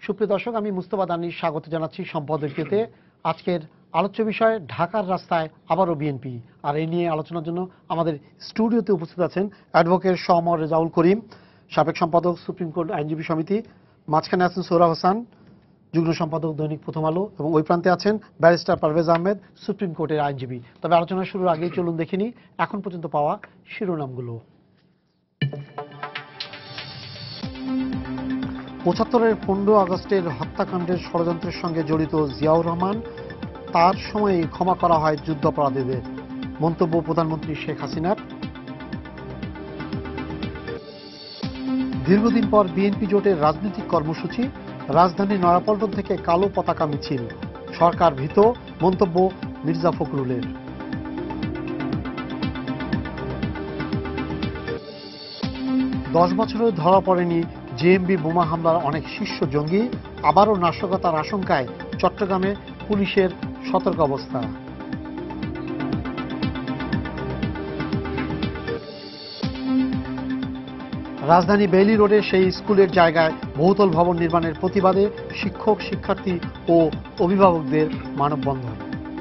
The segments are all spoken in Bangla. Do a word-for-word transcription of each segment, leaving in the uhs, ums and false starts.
সুপ্রিয় দর্শক, আমি মুস্তফা দানির স্বাগত জানাচ্ছি সম্পাদকীয়তে। আজকের আলোচ্য বিষয় ঢাকার রাস্তায় আবারও বিএনপি, আর এই নিয়ে আলোচনার জন্য আমাদের স্টুডিওতে উপস্থিত আছেন অ্যাডভোকেট সওমর রেজাউল করিম, সাবেক সম্পাদক সুপ্রিম কোর্ট আইনজীবী সমিতি, মাঝখানে আছেন সোহরা হাসান, যুগ্ম সম্পাদক দৈনিক প্রথম আলো, এবং ওই প্রান্তে আছেন ব্যারিস্টার পারভেজ আহমেদ, সুপ্রিম কোর্টের আইনজীবী। তবে আলোচনা শুরুর আগেই চলুন দেখিনি এখন পর্যন্ত পাওয়া শিরোনামগুলো। পঁচাত্তরের পনেরো আগস্টের হত্যাকাণ্ডের ষড়যন্ত্রের সঙ্গে জড়িত জিয়াউর রহমান, তার সময়ে ক্ষমা করা হয় যুদ্ধাপরাধীদের, মন্তব্য প্রধানমন্ত্রী শেখ হাসিনার। দীর্ঘদিন পর বিএনপি জোটের রাজনৈতিক কর্মসূচি, রাজধানী নয়াপল্টন থেকে কালো পতাকা মিছিল, সরকার ভীত, মন্তব্য মির্জা ফখরুলের। দশ বছরেও ধরা পড়েনি জেএমবি বোমা হামলার অনেক শীর্ষ জঙ্গি, আবারও নাশকতার আশঙ্কায় চট্টগ্রামে পুলিশের সতর্ক অবস্থা। রাজধানী বেইলি রোডে সেই স্কুলের জায়গায় বহুতল ভবন নির্মাণের প্রতিবাদে শিক্ষক, শিক্ষার্থী ও অভিভাবকদের মানববন্ধন।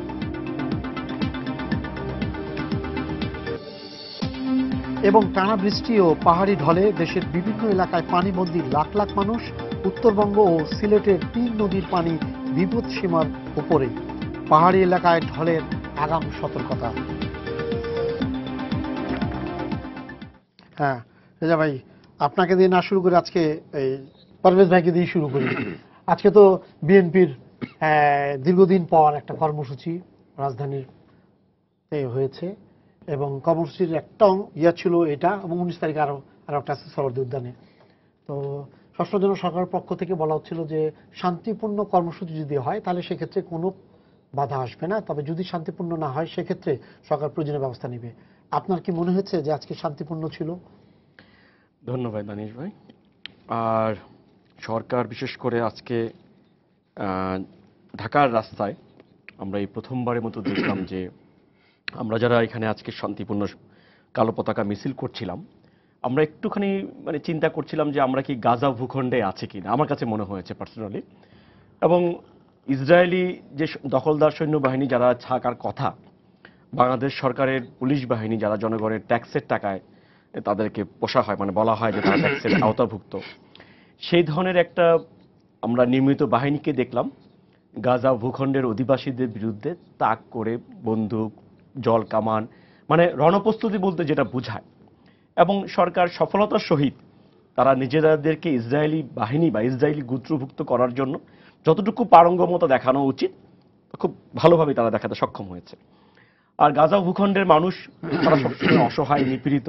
এবং টানা বৃষ্টি ও পাহাড়ি ঢলে দেশের বিভিন্ন এলাকায় পানিবন্দী লাখ লাখ মানুষ, উত্তরবঙ্গ ও সিলেটের তিন নদীর পানি বিপদ সীমার উপরে, পাহাড়ি এলাকায় ঢলের আগাম সতর্কতা। হ্যাঁ রেজা ভাই, আপনাকে দিয়ে না শুরু করে আজকে এই পারভেজ ভাইকে দিয়ে শুরু করি। আজকে তো বিএনপির দীর্ঘদিন পর একটা কর্মসূচি রাজধানীর হয়েছে, এবং কর্মসূচির একটা ইয়া ছিল এটা, এবং উনিশ তারিখে আরো আরো একটা আছে সরোয়ার্দী উদ্যানে। তো ষষ্ঠ জন সরকারের পক্ষ থেকে বলা হচ্ছিল যে শান্তিপূর্ণ কর্মসূচি যদি হয় তাহলে সেক্ষেত্রে কোনো বাধা আসবে না, তবে যদি শান্তিপূর্ণ না হয় সেক্ষেত্রে সরকার প্রয়োজনীয় ব্যবস্থা নেবে। আপনার কি মনে হচ্ছে যে আজকে শান্তিপূর্ণ ছিল? ধন্যবাদ দানিশ ভাই। আর সরকার বিশেষ করে আজকে ঢাকার রাস্তায় আমরা এই প্রথমবারের মতো দেখলাম যে আমরা যারা এখানে আজকে শান্তিপূর্ণ কালো পতাকা মিছিল করছিলাম, আমরা একটুখানি মানে চিন্তা করছিলাম যে আমরা কি গাজা ভূখণ্ডে আছে কিনা, আমার কাছে মনে হয়েছে পার্সোনালি। এবং ইসরায়েলি যে দখলদার সৈন্যবাহিনী যারা থাকার কথা, বাংলাদেশ সরকারের পুলিশ বাহিনী যারা জনগণের ট্যাক্সের টাকায় তাদেরকে পোষা হয়, মানে বলা হয় যে তারা ট্যাক্সের আওতাভুক্ত, সেই ধরনের একটা আমরা নিয়মিত বাহিনীকে দেখলাম গাজা ভূখণ্ডের অধিবাসীদের বিরুদ্ধে তাক করে বন্দুক, জল কামান, মানে রণপ্রস্তুতি বলতে যেটা বোঝায়। এবং সরকার সফলতার সহিত তারা নিজেদেরকে ইসরায়েলি বাহিনী বা ইসরায়েলি গোত্রভুক্ত করার জন্য যতটুকু পারঙ্গমতা দেখানো উচিত খুব ভালোভাবে তারা দেখাতে সক্ষম হয়েছে। আর গাজা ভূখণ্ডের মানুষ তারা সবসময় অসহায়, নিপীড়িত।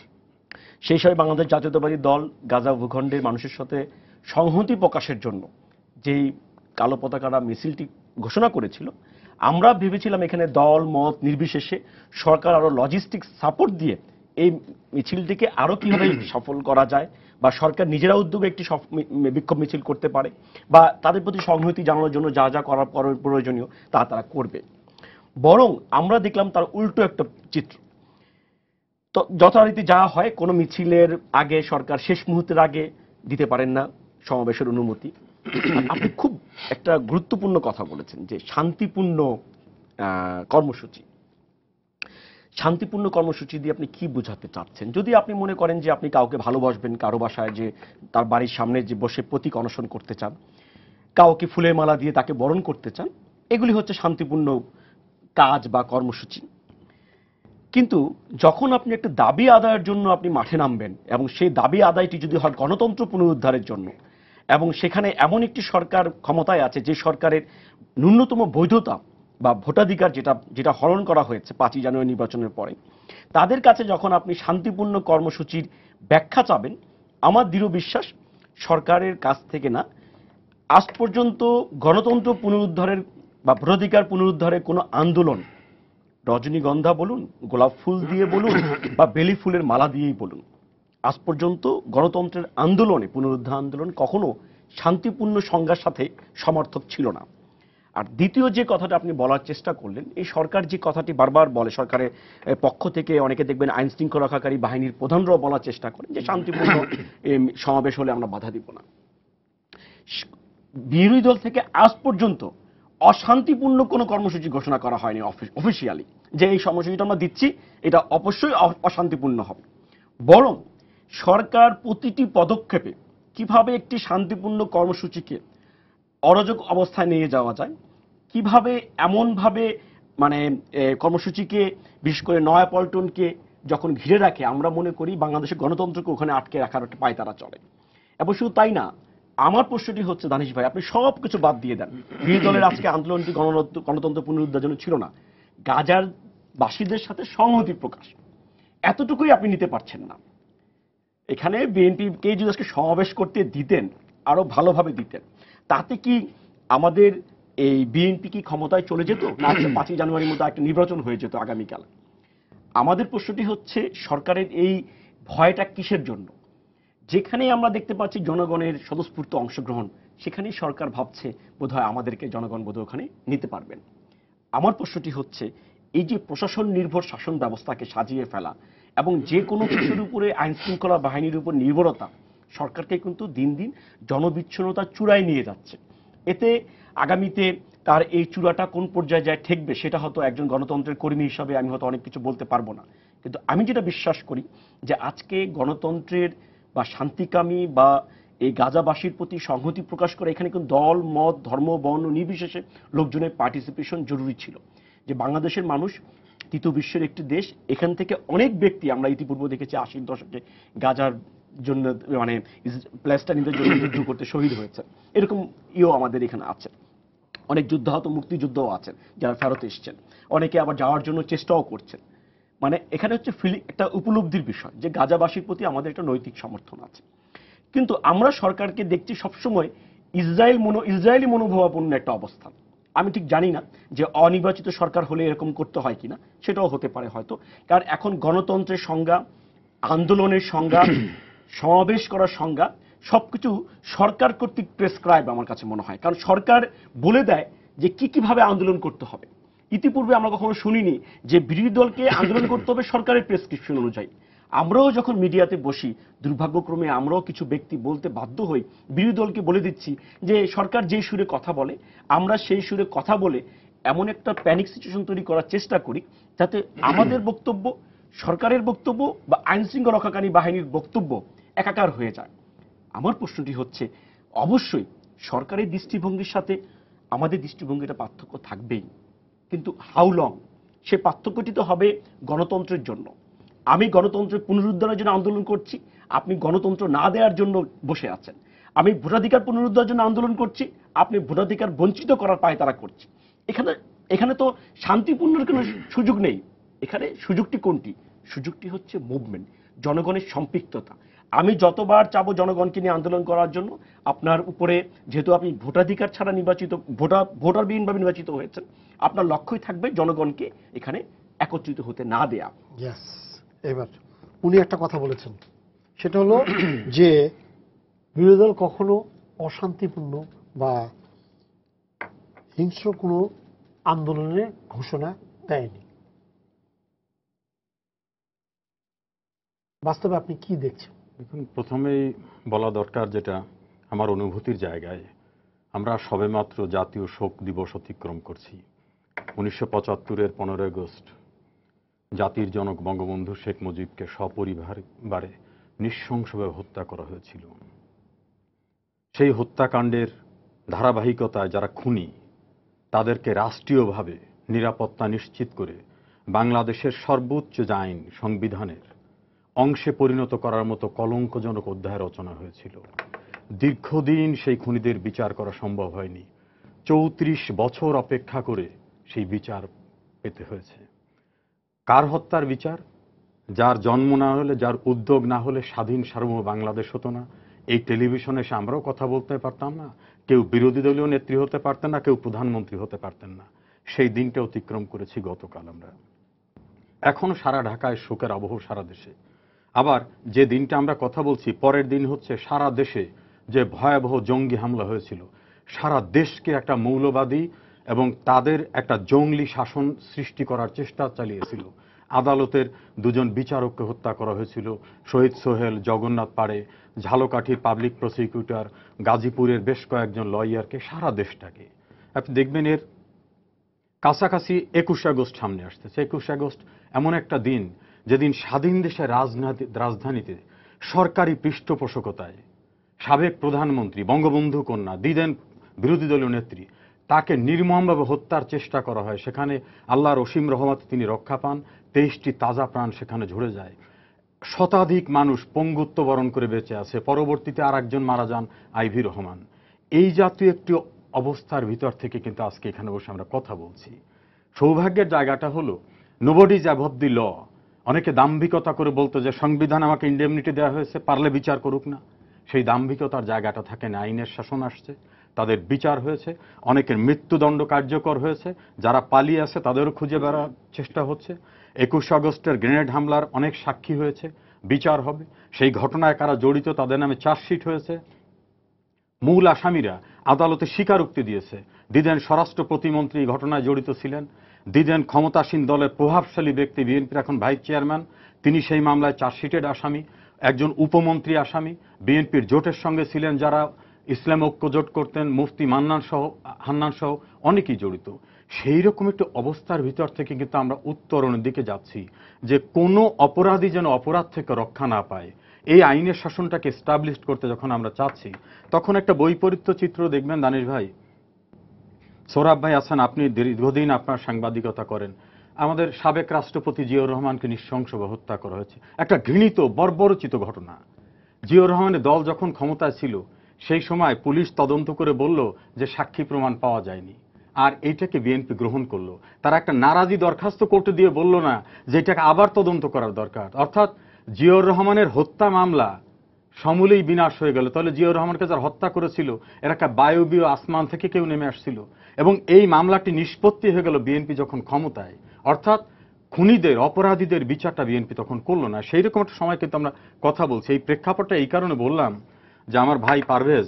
সেই সময় বাংলাদেশ জাতীয়তাবাদী দল গাজা ভূখণ্ডের মানুষের সাথে সংহতি প্রকাশের জন্য যেই কালো পতাকাটা মিছিলটি ঘোষণা করেছিল, আমরা ভেবেছিলাম এখানে দল মত নির্বিশেষে সরকার আরো লজিস্টিক সাপোর্ট দিয়ে এই মিছিলটিকে আরো কিভাবে সফল করা যায়, বা সরকার নিজেরা উদ্যোগে একটি বিক্ষোভ মিছিল করতে পারে, বা তাদের প্রতি সংহতি জানানোর জন্য যা যা করার প্রয়োজনীয় তা তারা করবে। বরং আমরা দেখলাম তার উল্টো একটা চিত্র। তো যথারীতি যা হয়, কোনো মিছিলের আগে সরকার শেষ মুহূর্তের আগে দিতে পারেন না সমাবেশের অনুমতি। আপনি খুব একটা গুরুত্বপূর্ণ কথা বলেছেন যে শান্তিপূর্ণ কর্মসূচি। শান্তিপূর্ণ কর্মসূচি দিয়ে আপনি কি বোঝাতে চাচ্ছেন? যদি আপনি মনে করেন যে আপনি কাউকে ভালোবাসবেন, কারো বাসায় যে তার বাড়ির সামনে যে বসে প্রতীক অনশন করতে চান, কাউকে ফুলের মালা দিয়ে তাকে বরণ করতে চান, এগুলি হচ্ছে শান্তিপূর্ণ কাজ বা কর্মসূচি। কিন্তু যখন আপনি একটা দাবি আদায়ের জন্য আপনি মাঠে নামবেন, এবং সেই দাবি আদায়টি যদি হয় গণতন্ত্র পুনরুদ্ধারের জন্য, এবং সেখানে এমন একটি সরকার ক্ষমতায় আছে যে সরকারের ন্যূনতম বৈধতা বা ভোটাধিকার যেটা যেটা হরণ করা হয়েছে পাঁচই জানুয়ারি নির্বাচনের পরে, তাদের কাছে যখন আপনি শান্তিপূর্ণ কর্মসূচির ব্যাখ্যা চাবেন, আমার দৃঢ় বিশ্বাস সরকারের কাছ থেকে না, আজ পর্যন্ত গণতন্ত্র পুনরুদ্ধারের বা ভোটাধিকার পুনরুদ্ধারের কোনো আন্দোলন, রজনীগন্ধা বলুন, গোলাপ ফুল দিয়ে বলুন, বা বেলি ফুলের মালা দিয়েই বলুন, আজ পর্যন্ত গণতন্ত্রের আন্দোলনে, পুনরুদ্ধার আন্দোলন কখনো শান্তিপূর্ণ সংজ্ঞার সাথে সমর্থক ছিল না। আর দ্বিতীয় যে কথাটা আপনি বলার চেষ্টা করলেন, এই সরকার যে কথাটি বারবার বলে, সরকারের পক্ষ থেকে অনেকে দেখবেন আইন শৃঙ্খলা রক্ষাকারী বাহিনীর প্রধানরাও বলার চেষ্টা করেন যে শান্তিপূর্ণ সমাবেশ হলে আমরা বাধা দিব না। বিরোধী দল থেকে আজ পর্যন্ত অশান্তিপূর্ণ কোনো কর্মসূচি ঘোষণা করা হয়নি অফিসিয়ালি যে এই কর্মসূচিটা আমরা দিচ্ছি এটা অবশ্যই অশান্তিপূর্ণ হবে। বরং সরকার প্রতিটি পদক্ষেপে কিভাবে একটি শান্তিপূর্ণ কর্মসূচিকে অরাজক অবস্থায় নিয়ে যাওয়া যায়, কিভাবে এমনভাবে মানে কর্মসূচিকে বিশেষ করে নয়াপল্টনকে যখন ঘিরে রাখে আমরা মনে করি বাংলাদেশের গণতন্ত্রকে ওখানে আটকে রাখার একটা পায়তারা চলে। এবং শুধু তাই না, আমার প্রশ্নটি হচ্ছে দানিশ ভাই, আপনি সব কিছু বাদ দিয়ে দেন, বিরোধী দলের আজকে আন্দোলনটি গণতন্ত্র পুনরুদ্ধারের জন্য ছিল না, গাজার বাসীদের সাথে সংহতি প্রকাশ, এতটুকুই আপনি নিতে পারছেন না। এখানে বিএনপিকে যদি আজকে সমাবেশ করতে দিতেন, আরো ভালোভাবে দিতেন, তাতে কি আমাদের এই বিএনপি কি ক্ষমতায় চলে যেত না পাঁচই জানুয়ারির মতো একটা নির্বাচন হয়ে যেত আগামীকাল? আমাদের প্রশ্নটি হচ্ছে সরকারের এই ভয়টা কিসের জন্য? যেখানে আমরা দেখতে পাচ্ছি জনগণের স্বতঃস্ফূর্ত অংশগ্রহণ, সেখানেই সরকার ভাবছে বোধহয় আমাদেরকে জনগণ বোধহয় ওখানে নিতে পারবেন। আমার প্রশ্নটি হচ্ছে এই যে প্রশাসন নির্ভর শাসন ব্যবস্থাকে সাজিয়ে ফেলা এবং যে কোনো কিছুর উপরে আইন শৃঙ্খলা বাহিনীর উপর নির্ভরতা সরকারকে কিন্তু দিন দিন জনবিচ্ছিন্নতার চূড়ায় নিয়ে যাচ্ছে। এতে আগামীতে তার এই চূড়াটা কোন পর্যায়ে যায় ঠেকবে সেটা হয়তো একজন গণতন্ত্রের কর্মী হিসাবে আমি হয়তো অনেক কিছু বলতে পারবো না, কিন্তু আমি যেটা বিশ্বাস করি যে আজকে গণতন্ত্রের বা শান্তিকামী বা এই গাজাবাসীর প্রতি সংহতি প্রকাশ করে এখানে কিন্তু দল মত ধর্ম বর্ণ নির্বিশেষে লোকজনের পার্টিসিপেশন জরুরি ছিল। যে বাংলাদেশের মানুষ তৃতীয় বিশ্বের একটি দেশ, এখান থেকে অনেক ব্যক্তি আমরা ইতিপূর্বে দেখেছি আশির দশকে গাজার জন্য মানে প্যালেস্টাইনিদের জন্য যুদ্ধ করতে শহীদ হয়েছে, এরকম ইও আমাদের এখানে আছে। অনেক যুদ্ধাহত মুক্তিযুদ্ধও আছেন যারা ফেরত এসছেন, অনেকে আবার যাওয়ার জন্য চেষ্টাও করছেন। মানে এখানে হচ্ছে ফিলি একটা উপলব্ধির বিষয় যে গাজাবাসীর প্রতি আমাদের একটা নৈতিক সমর্থন আছে। কিন্তু আমরা সরকারকে দেখছি সবসময় ইসরায়েল মনো ইসরায়েলি মনোভাবাপন্ন একটা অবস্থান। আমি ঠিক জানি না যে অনির্বাচিত সরকার হলে এরকম করতে হয় কিনা, সেটাও হতে পারে হয়তো, কারণ এখন গণতন্ত্রের সংজ্ঞা, আন্দোলনের সংজ্ঞা, সমাবেশ করার সংজ্ঞা সবকিছু সরকার কর্তৃক প্রেসক্রাইব আমার কাছে মনে হয়। কারণ সরকার বলে দেয় যে কি কিভাবে আন্দোলন করতে হবে। ইতিপূর্বে আমরা কখনো শুনিনি যে বিরোধী দলকে আন্দোলন করতে হবে সরকারের প্রেসক্রিপশন অনুযায়ী। আমরাও যখন মিডিয়াতে বসি দুর্ভাগ্যক্রমে আমরাও কিছু ব্যক্তি বলতে বাধ্য হই, বিরোধী দলকে বলে দিচ্ছি যে সরকার যে সুরে কথা বলে আমরা সেই সুরে কথা বলে এমন একটা প্যানিক সিচুয়েশন তৈরি করার চেষ্টা করি যাতে আমাদের বক্তব্য, সরকারের বক্তব্য বা আইন শৃঙ্খলা রক্ষাকারী বাহিনীর বক্তব্য একাকার হয়ে যায়। আমার প্রশ্নটি হচ্ছে অবশ্যই সরকারের দৃষ্টিভঙ্গির সাথে আমাদের দৃষ্টিভঙ্গিটা পার্থক্য থাকবেই, কিন্তু হাউ লং সে পার্থক্যটি তো হবে গণতন্ত্রের জন্য। আমি গণতন্ত্রের পুনরুদ্ধারের জন্য আন্দোলন করছি, আপনি গণতন্ত্র না দেওয়ার জন্য বসে আছেন। আমি ভোটাধিকার পুনরুদ্ধারের জন্য আন্দোলন করছি, আপনি ভোটাধিকার বঞ্চিত করার পায়তারা করছি। এখানে এখানে তো শান্তিপূর্ণের কোনো সুযোগ নেই। এখানে সুযোগটি কোনটি? সুযোগটি হচ্ছে মুভমেন্ট, জনগণের সম্পৃক্ততা। আমি যতবার চাবো জনগণকে নিয়ে আন্দোলন করার জন্য, আপনার উপরে যেহেতু আপনি ভোটাধিকার ছাড়া নির্বাচিত ভোটার ভোটারবিহীনভাবে নির্বাচিত হয়েছেন, আপনার লক্ষ্যই থাকবে জনগণকে এখানে একত্রিত হতে না দেয়া। ইয়েস, এবার উনি একটা কথা বলেছেন, সেটা হলো যে বিরোধী দল কখনো অশান্তিপূর্ণ বা হিংস্র কোনো আন্দোলনের ঘোষণা দেয়নি। বাস্তবে আপনি কি দেখছেন? এখন প্রথমেই বলা দরকার যেটা আমার অনুভূতির জায়গায়, আমরা সবেমাত্র জাতীয় শোক দিবস অতিক্রম করছি। উনিশশো পঁচাত্তরের পনেরোই আগস্ট জাতির জনক বঙ্গবন্ধু শেখ মুজিবকে সপরিবারে নৃশংসভাবে হত্যা করা হয়েছিল। সেই হত্যাকাণ্ডের ধারাবাহিকতায় যারা খুনি তাদেরকে রাষ্ট্রীয়ভাবে নিরাপত্তা নিশ্চিত করে বাংলাদেশের সর্বোচ্চ আইন সংবিধানের অংশে পরিণত করার মতো কলঙ্কজনক অধ্যায় রচনা হয়েছিল। দীর্ঘদিন সেই খুনিদের বিচার করা সম্ভব হয়নি, চৌত্রিশ বছর অপেক্ষা করে সেই বিচার পেতে হয়েছে। কার হত্যার বিচার? যার জন্ম না হলে, যার উদ্যোগ না হলে স্বাধীন সার্বভৌম বাংলাদেশ হতো না। এই টেলিভিশনে এসে আমরাও কথা বলতে পারতাম না, কেউ বিরোধী দলীয় নেত্রী হতে পারতেন না, কেউ প্রধানমন্ত্রী হতে পারতেন না। সেই দিনটা অতিক্রম করেছি গতকাল আমরা। এখন সারা ঢাকায় শোকের আবহ, সারা দেশে। আবার যে দিনটা আমরা কথা বলছি পরের দিন হচ্ছে সারা দেশে যে ভয়াবহ জঙ্গি হামলা হয়েছিল, সারা দেশকে একটা মৌলবাদী এবং তাদের একটা জঙ্গলি শাসন সৃষ্টি করার চেষ্টা চালিয়েছিল। আদালতের দুজন বিচারককে হত্যা করা হয়েছিল, শহীদ সোহেল, জগন্নাথ পাড়ে, ঝালকাঠির পাবলিক প্রসিকিউটর, গাজীপুরের বেশ কয়েকজন লয়ারকে, সারা দেশটাকে। আপনি দেখবেন এর কাছাকাছি একুশে আগস্ট সামনে আসতেছে। একুশে আগস্ট এমন একটা দিন যেদিন স্বাধীন দেশের রাজধানীতে সরকারি পৃষ্ঠপোষকতায় সাবেক প্রধানমন্ত্রী বঙ্গবন্ধু কন্যা দিদেন বিরোধী দলীয় নেত্রী, তাকে নির্মমভাবে হত্যার চেষ্টা করা হয়। সেখানে আল্লাহর অসীম রহমতে তিনি রক্ষা পান, তেইশটি তাজা প্রাণ সেখানে ঝরে যায়, শতাধিক মানুষ পঙ্গুত্ব বরণ করে বেঁচে আছে। পরবর্তীতে আর একজন মারা যান, আইভি রহমান। এই জাতীয় একটি অবস্থার ভিতর থেকে কিন্তু আজকে এখানে বসে আমরা কথা বলছি। সৌভাগ্যের জায়গাটা হলো nobody is above the law. অনেকে দাম্ভিকতা করে বলতো যে সংবিধান আমাকে ইন্ডেমনিটি দেওয়া হয়েছে, পারলে বিচার করুক না। সেই দাম্ভিকতার জায়গাটা থাকে না। আইনের শাসন আসছে, তাদের বিচার হয়েছে, অনেকের মৃত্যুদণ্ড কার্যকর হয়েছে, যারা পালিয়ে আছে তাদেরও খুঁজে বেড়ার চেষ্টা হচ্ছে। একুশে আগস্টের গ্রেনেড হামলার অনেক সাক্ষী হয়েছে, বিচার হবে। সেই ঘটনায় কারা জড়িত তাদের নামে চার্জশিট হয়েছে। মূল আসামিরা আদালতে স্বীকারোক্তি দিয়েছে। দিদেন স্বরাষ্ট্র প্রতিমন্ত্রী এই ঘটনায় জড়িত ছিলেন। দিদেন ক্ষমতাসীন দলের প্রভাবশালী ব্যক্তি, বিএনপির এখন ভাইস চেয়ারম্যান, তিনি সেই মামলায় চার্জশিটেড আসামি। একজন উপমন্ত্রী আসামি, বিএনপির জোটের সঙ্গে ছিলেন যারা ইসলাম ঐক্য জোট করতেন, মুফতি মান্নান সহ হান্নান সহ অনেকেই জড়িত। সেই রকম একটি অবস্থার ভিতর থেকে কিন্তু আমরা উত্তরণের দিকে যাচ্ছি, যে কোনো অপরাধী যেন অপরাধ থেকে রক্ষা না পায়। এই আইনের শাসনটাকে এস্টাবলিশ করতে যখন আমরা চাচ্ছি, তখন একটা বৈপরীত্য চিত্র দেখবেন দানিশ ভাই, সোহরাব ভাই আছেন, আপনি দীর্ঘদিন আপনার সাংবাদিকতা করেন। আমাদের সাবেক রাষ্ট্রপতি জিয়াউর রহমানকে নৃশংসভাবে হত্যা করা হয়েছে, একটা ঘৃণিত বর্বরচিত ঘটনা। জিয়াউর রহমানের দল যখন ক্ষমতায় ছিল সেই সময় পুলিশ তদন্ত করে বলল যে সাক্ষী প্রমাণ পাওয়া যায়নি, আর এইটাকে বিএনপি গ্রহণ করলো। তারা একটা নারাজি দরখাস্ত কোর্টে দিয়ে বলল না যে এটাকে আবার তদন্ত করার দরকার। অর্থাৎ জিয়াউর রহমানের হত্যা মামলা সমূলেই বিনাশ হয়ে গেল। তাহলে জিয়াউর রহমানকে যারা হত্যা করেছিল এরা একটা বায়বীয় আসমান থেকে কেউ নেমে আসছিল, এবং এই মামলাটি নিষ্পত্তি হয়ে গেল বিএনপি যখন ক্ষমতায়। অর্থাৎ খুনিদের, অপরাধীদের বিচারটা বিএনপি তখন করলো না। সেই রকম একটা সময় কিন্তু আমরা কথা বলছি। এই প্রেক্ষাপটটা এই কারণে বললাম যে আমার ভাই পারভেজ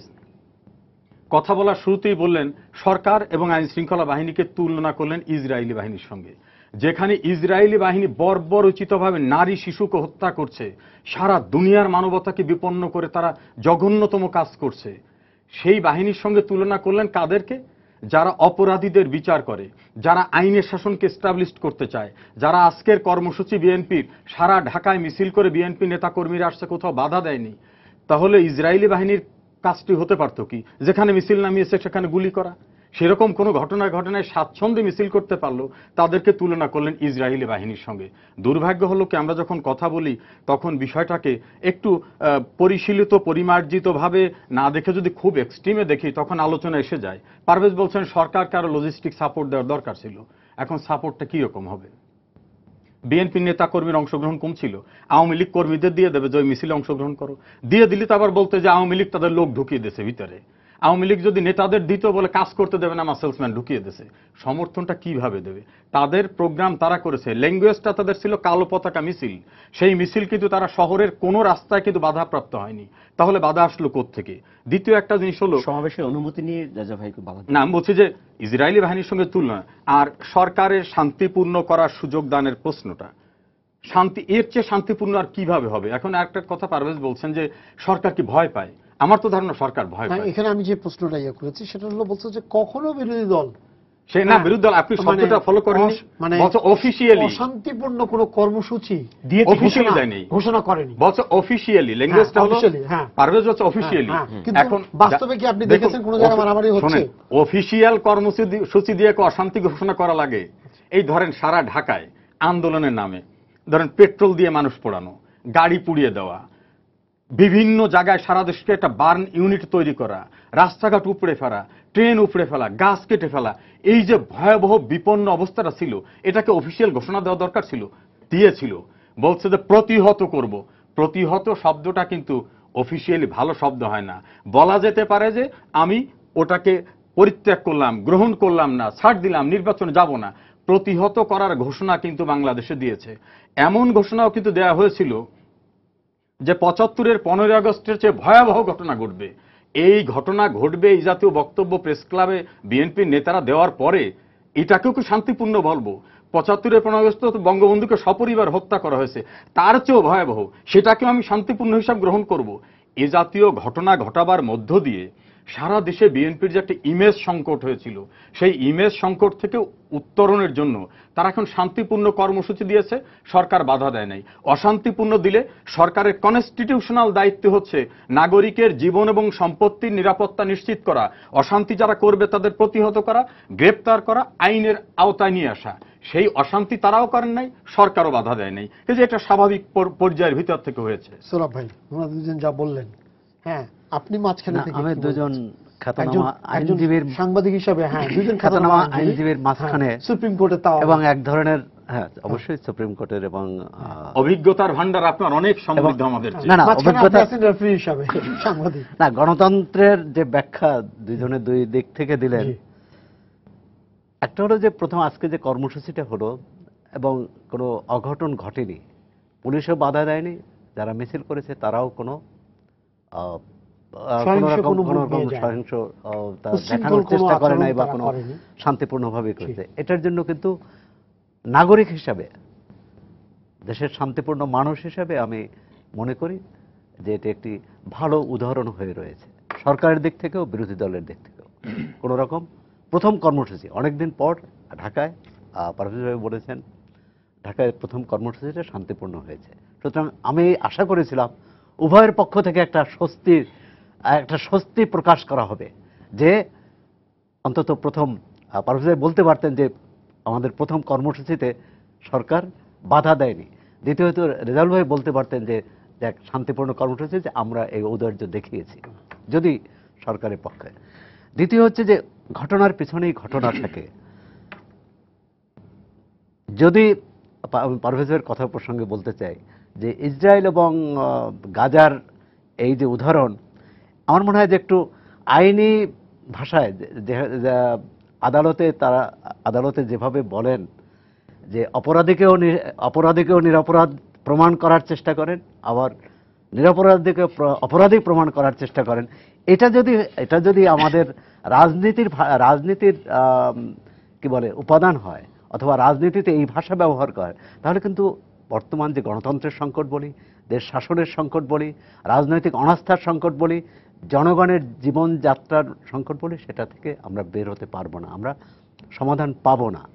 কথা বলার শুরুতেই বললেন সরকার এবং আইন শৃঙ্খলা বাহিনীকে তুলনা করলেন ইসরায়েলি বাহিনীর সঙ্গে, যেখানে ইসরায়েলি বাহিনী বর্বরোচিতভাবে নারী শিশুকে হত্যা করছে, সারা দুনিয়ার মানবতাকে বিপন্ন করে তারা জঘন্যতম কাজ করছে। সেই বাহিনীর সঙ্গে তুলনা করলেন কাদেরকে? যারা অপরাধীদের বিচার করে, যারা আইনের শাসনকে এস্টাবলিশ করতে চায়, যারা আজকের কর্মসূচি বিএনপির সারা ঢাকায় মিছিল করে বিএনপি নেতাকর্মীরা আসছে, কোথাও বাধা দেয়নি। তাহলে ইসরায়েলি বাহিনীর কাজটি হতে পারত কি, যেখানে মিছিল নামিয়েছে সেখানে গুলি করা? সেরকম কোনো ঘটনায় ঘটনায় স্বাচ্ছন্দ্যে মিছিল করতে পারলো, তাদেরকে তুলনা করলেন ইসরায়েলি বাহিনীর সঙ্গে। দুর্ভাগ্য হলো কি, আমরা যখন কথা বলি তখন বিষয়টাকে একটু পরিশীলিত পরিমার্জিতভাবে না দেখে যদি খুব এক্সট্রিমে দেখি তখন আলোচনা এসে যায়। পারভেজ বলছেন সরকারকে আরো লজিস্টিক সাপোর্ট দেওয়ার দরকার ছিল। এখন সাপোর্টটা কি রকম হবে? বিএনপির নেতা কর্মীর অংশগ্রহণ কম ছিল, আওয়ামী লীগ কর্মীদের দিয়ে দেবে যে ওই মিছিলে অংশগ্রহণ করো, দিয়ে দিলে তো আবার বলতে যে আওয়ামী লীগ তাদের লোক ঢুকিয়ে দিয়েছে ভিতরে। আওয়ামী লীগ যদি নেতাদের দিত বলে কাজ করতে দেবে না, মাসেলসম্যান ঢুকিয়ে দিয়েছে। সমর্থনটা কিভাবে দেবে? তাদের প্রোগ্রাম তারা করেছে, ল্যাঙ্গুয়েজটা তাদের ছিল কালো পতাকা মিছিল। সেই মিছিল কিন্তু তারা শহরের কোনো রাস্তায় কিন্তু বাধাপ্রাপ্ত হয়নি। তাহলে বাধা আসলো কোত্থেকে? দ্বিতীয় একটা জিনিস হলো সমাবেশের অনুমতি নিয়ে রাজা ভাইকে বাধা না, আমি বলছি যে ইসরায়েলি বাহিনীর সঙ্গে তুলনা আর সরকারের শান্তিপূর্ণ করার সুযোগ দানের প্রশ্নটা, শান্তি এর চেয়ে শান্তিপূর্ণ আর কিভাবে হবে? এখন একটা কথা পারভেজ বলছেন যে সরকার কি ভয় পায়। আমার তো ধারণা সরকার ভয় পায়। এখানে আমি যে প্রশ্নটা ইয়ে করেছি সেটা হলো, বলছে যে কখনো বিরোধী দল সে না বিরোধী দল, আপনি শব্দটা ফলো করেননি, মানে বলছে অফিশিয়ালি অশান্তিপূর্ণ কোনো কর্মসূচি দিয়ে অফিশিয়ালি দেয়নি, ঘোষণা করেনি, বলছে অফিশিয়ালি। ল্যাঙ্গুয়েজটা হলো পারভেজ বলছে অফিশিয়ালি। এখন বাস্তবে কি আপনি দেখেছেন কোন জায়গায় মারামারি হচ্ছে? অফিশিয়াল কর্মসূচি দিয়ে অশান্তি ঘোষণা করা লাগে? এই ধরেন সারা ঢাকায় আন্দোলনের নামে ধরেন পেট্রোল দিয়ে মানুষ পোড়ানো, গাড়ি পুড়িয়ে দেওয়া, বিভিন্ন জায়গায় সারা দেশকে একটা বার্ন ইউনিট তৈরি করা, রাস্তাঘাট উপড়ে ফেলা, ট্রেন উপড়ে ফেলা, গাছ কেটে ফেলা, এই যে ভয়াবহ বিপন্ন অবস্থাটা ছিল, এটাকে অফিসিয়াল ঘোষণা দেওয়া দরকার ছিল, দিয়েছিল। বলছে যে প্রতিহত করব। প্রতিহত শব্দটা কিন্তু অফিসিয়ালি ভালো শব্দ হয় না। বলা যেতে পারে যে আমি ওটাকে পরিত্যাগ করলাম, গ্রহণ করলাম না, ছাড় দিলাম, নির্বাচনে যাব না। প্রতিহত করার ঘোষণা কিন্তু বাংলাদেশে দিয়েছে। এমন ঘোষণাও কিন্তু দেওয়া হয়েছিল যে পঁচাত্তরের পনেরোই আগস্টের চেয়ে ভয়াবহ ঘটনা ঘটবে। এই ঘটনা ঘটবে এই জাতীয় বক্তব্য প্রেস ক্লাবে বিএনপির নেতারা দেওয়ার পরে এটাকেও কি শান্তিপূর্ণ বলবো? পঁচাত্তরের পনেরোই আগস্ট তো বঙ্গবন্ধুকে সপরিবার হত্যা করা হয়েছে, তার চেয়েও ভয়াবহ, সেটাকেও আমি শান্তিপূর্ণ হিসাব গ্রহণ করব? এ জাতীয় ঘটনা ঘটাবার মধ্য দিয়ে সারা দেশে বিএনপির যে একটা ইমেজ সংকট হয়েছিল, সেই ইমেজ সংকট থেকে উত্তরণের জন্য তারা এখন শান্তিপূর্ণ কর্মসূচি দিয়েছে, সরকার বাধা দেয় নাই। অশান্তিপূর্ণ দিলে সরকারের কনস্টিটিউশনাল দায়িত্ব হচ্ছে নাগরিকের জীবন এবং সম্পত্তির নিরাপত্তা নিশ্চিত করা, অশান্তি যারা করবে তাদের প্রতিহত করা, গ্রেপ্তার করা, আইনের আওতায় নিয়ে আসা। সেই অশান্তি তারাও করেন নাই, সরকারও বাধা দেয় নাই। এই যে একটা স্বাভাবিক পর্যায়ের ভিতর থেকে হয়েছে। সৌরভ ভাই, ওনারা দুজন যা বললেন, হ্যাঁ আপনি মাঝখানে থেকে আমি কি দুজন বলছেন? খ্যাতনামা একজন আইনজীবীর সাংবাদিক হিসাবে, হ্যাঁ দুজন খ্যাতনামা আইনজীবীর মাঝখানে হ্যাঁ, সুপ্রিম কোর্টে তাও এবং এক ধরনের, হ্যাঁ অবশ্যই সুপ্রিম কোর্টের এবং আহ, অভিজ্ঞতার ভান্ডার আপনার অনেক সমৃদ্ধ আমাদের চেয়ে। না না মাঝখানে অভিজ্ঞতা আপনি আছেন রেফারি হিসাবে, সাংবাদিক। না, গণতন্ত্রের যে ব্যাখ্যা দুইজনে দুই দিক থেকে দিলেন। জি। একটা হলো যে প্রথম আজকে যে কর্মসূচিটা হলো এবং কোনো অঘটন ঘটেনি, পুলিশও বাধা দেয়নি, যারা মিছিল করেছে তারাও কোনো আহ, আহ, কোনো সহিংস রকম কোনো কোনো মুখ রকম নিয়ে যায়নি। সহিংস আহ, তা উচ্ছৃঙ্খল দেখানোর কোনো চেষ্টা করে আচরণ নাই বা তারা কোনো করেনি। শান্তিপূর্ণভাবে করেছে। এটার জন্য কিন্তু নাগরিক হিসাবে, দেশের শান্তিপূর্ণ মানুষ হিসাবে আমি মনে করি যে এটি একটি ভালো উদাহরণ হয়ে রয়েছে, সরকারের দিক থেকেও বিরোধী দলের দিক থেকেও। কোনো রকম প্রথম কর্মসূচি অনেকদিন পর ঢাকায়, পারভেজ ভাই বলেছেন ঢাকায় প্রথম কর্মসূচিটা শান্তিপূর্ণ হয়েছে। সুতরাং আমি আশা করেছিলাম উভয়ের পক্ষ থেকে একটা স্বস্তির একটা স্বস্তি প্রকাশ করা হবে, যে অন্তত প্রথম পারভেজ ভাই বলতে পারতেন যে আমাদের প্রথম কর্মসূচিতে সরকার বাধা দেয়নি। দ্বিতীয়ত রেজাউল ভাই বলতে পারতেন যে এক শান্তিপূর্ণ কর্মসূচি, যে আমরা এই ঔদার্য দেখিয়েছি, যদি সরকারের পক্ষে। দ্বিতীয় হচ্ছে যে ঘটনার পিছনেই ঘটনা থাকে। যদি আমি পারভেজের কথা প্রসঙ্গে বলতে চাই যে ইসরায়েল এবং গাজার এই যে উদাহরণ, আমার মনে হয় যে একটু আইনি ভাষায় আদালতে তারা আদালতে যেভাবে বলেন যে অপরাধীকেও অপরাধীকেও নিরপরাধ প্রমাণ করার চেষ্টা করেন, আবার নিরপরাধীকে অপরাধী প্রমাণ করার চেষ্টা করেন, এটা যদি এটা যদি আমাদের রাজনীতির রাজনীতির কি বলে উপাদান হয়, অথবা রাজনীতিতে এই ভাষা ব্যবহার করে, তাহলে কিন্তু বর্তমান যে গণতন্ত্রের সংকট বলি, দেশ শাসনের সংকট বলি, রাজনৈতিক অনাস্থার সংকট বলি, জনগণের জীবনযাত্রার সংকট বলি, সেটা থেকে আমরা বের হতে পারবো না, আমরা সমাধান পাবো না।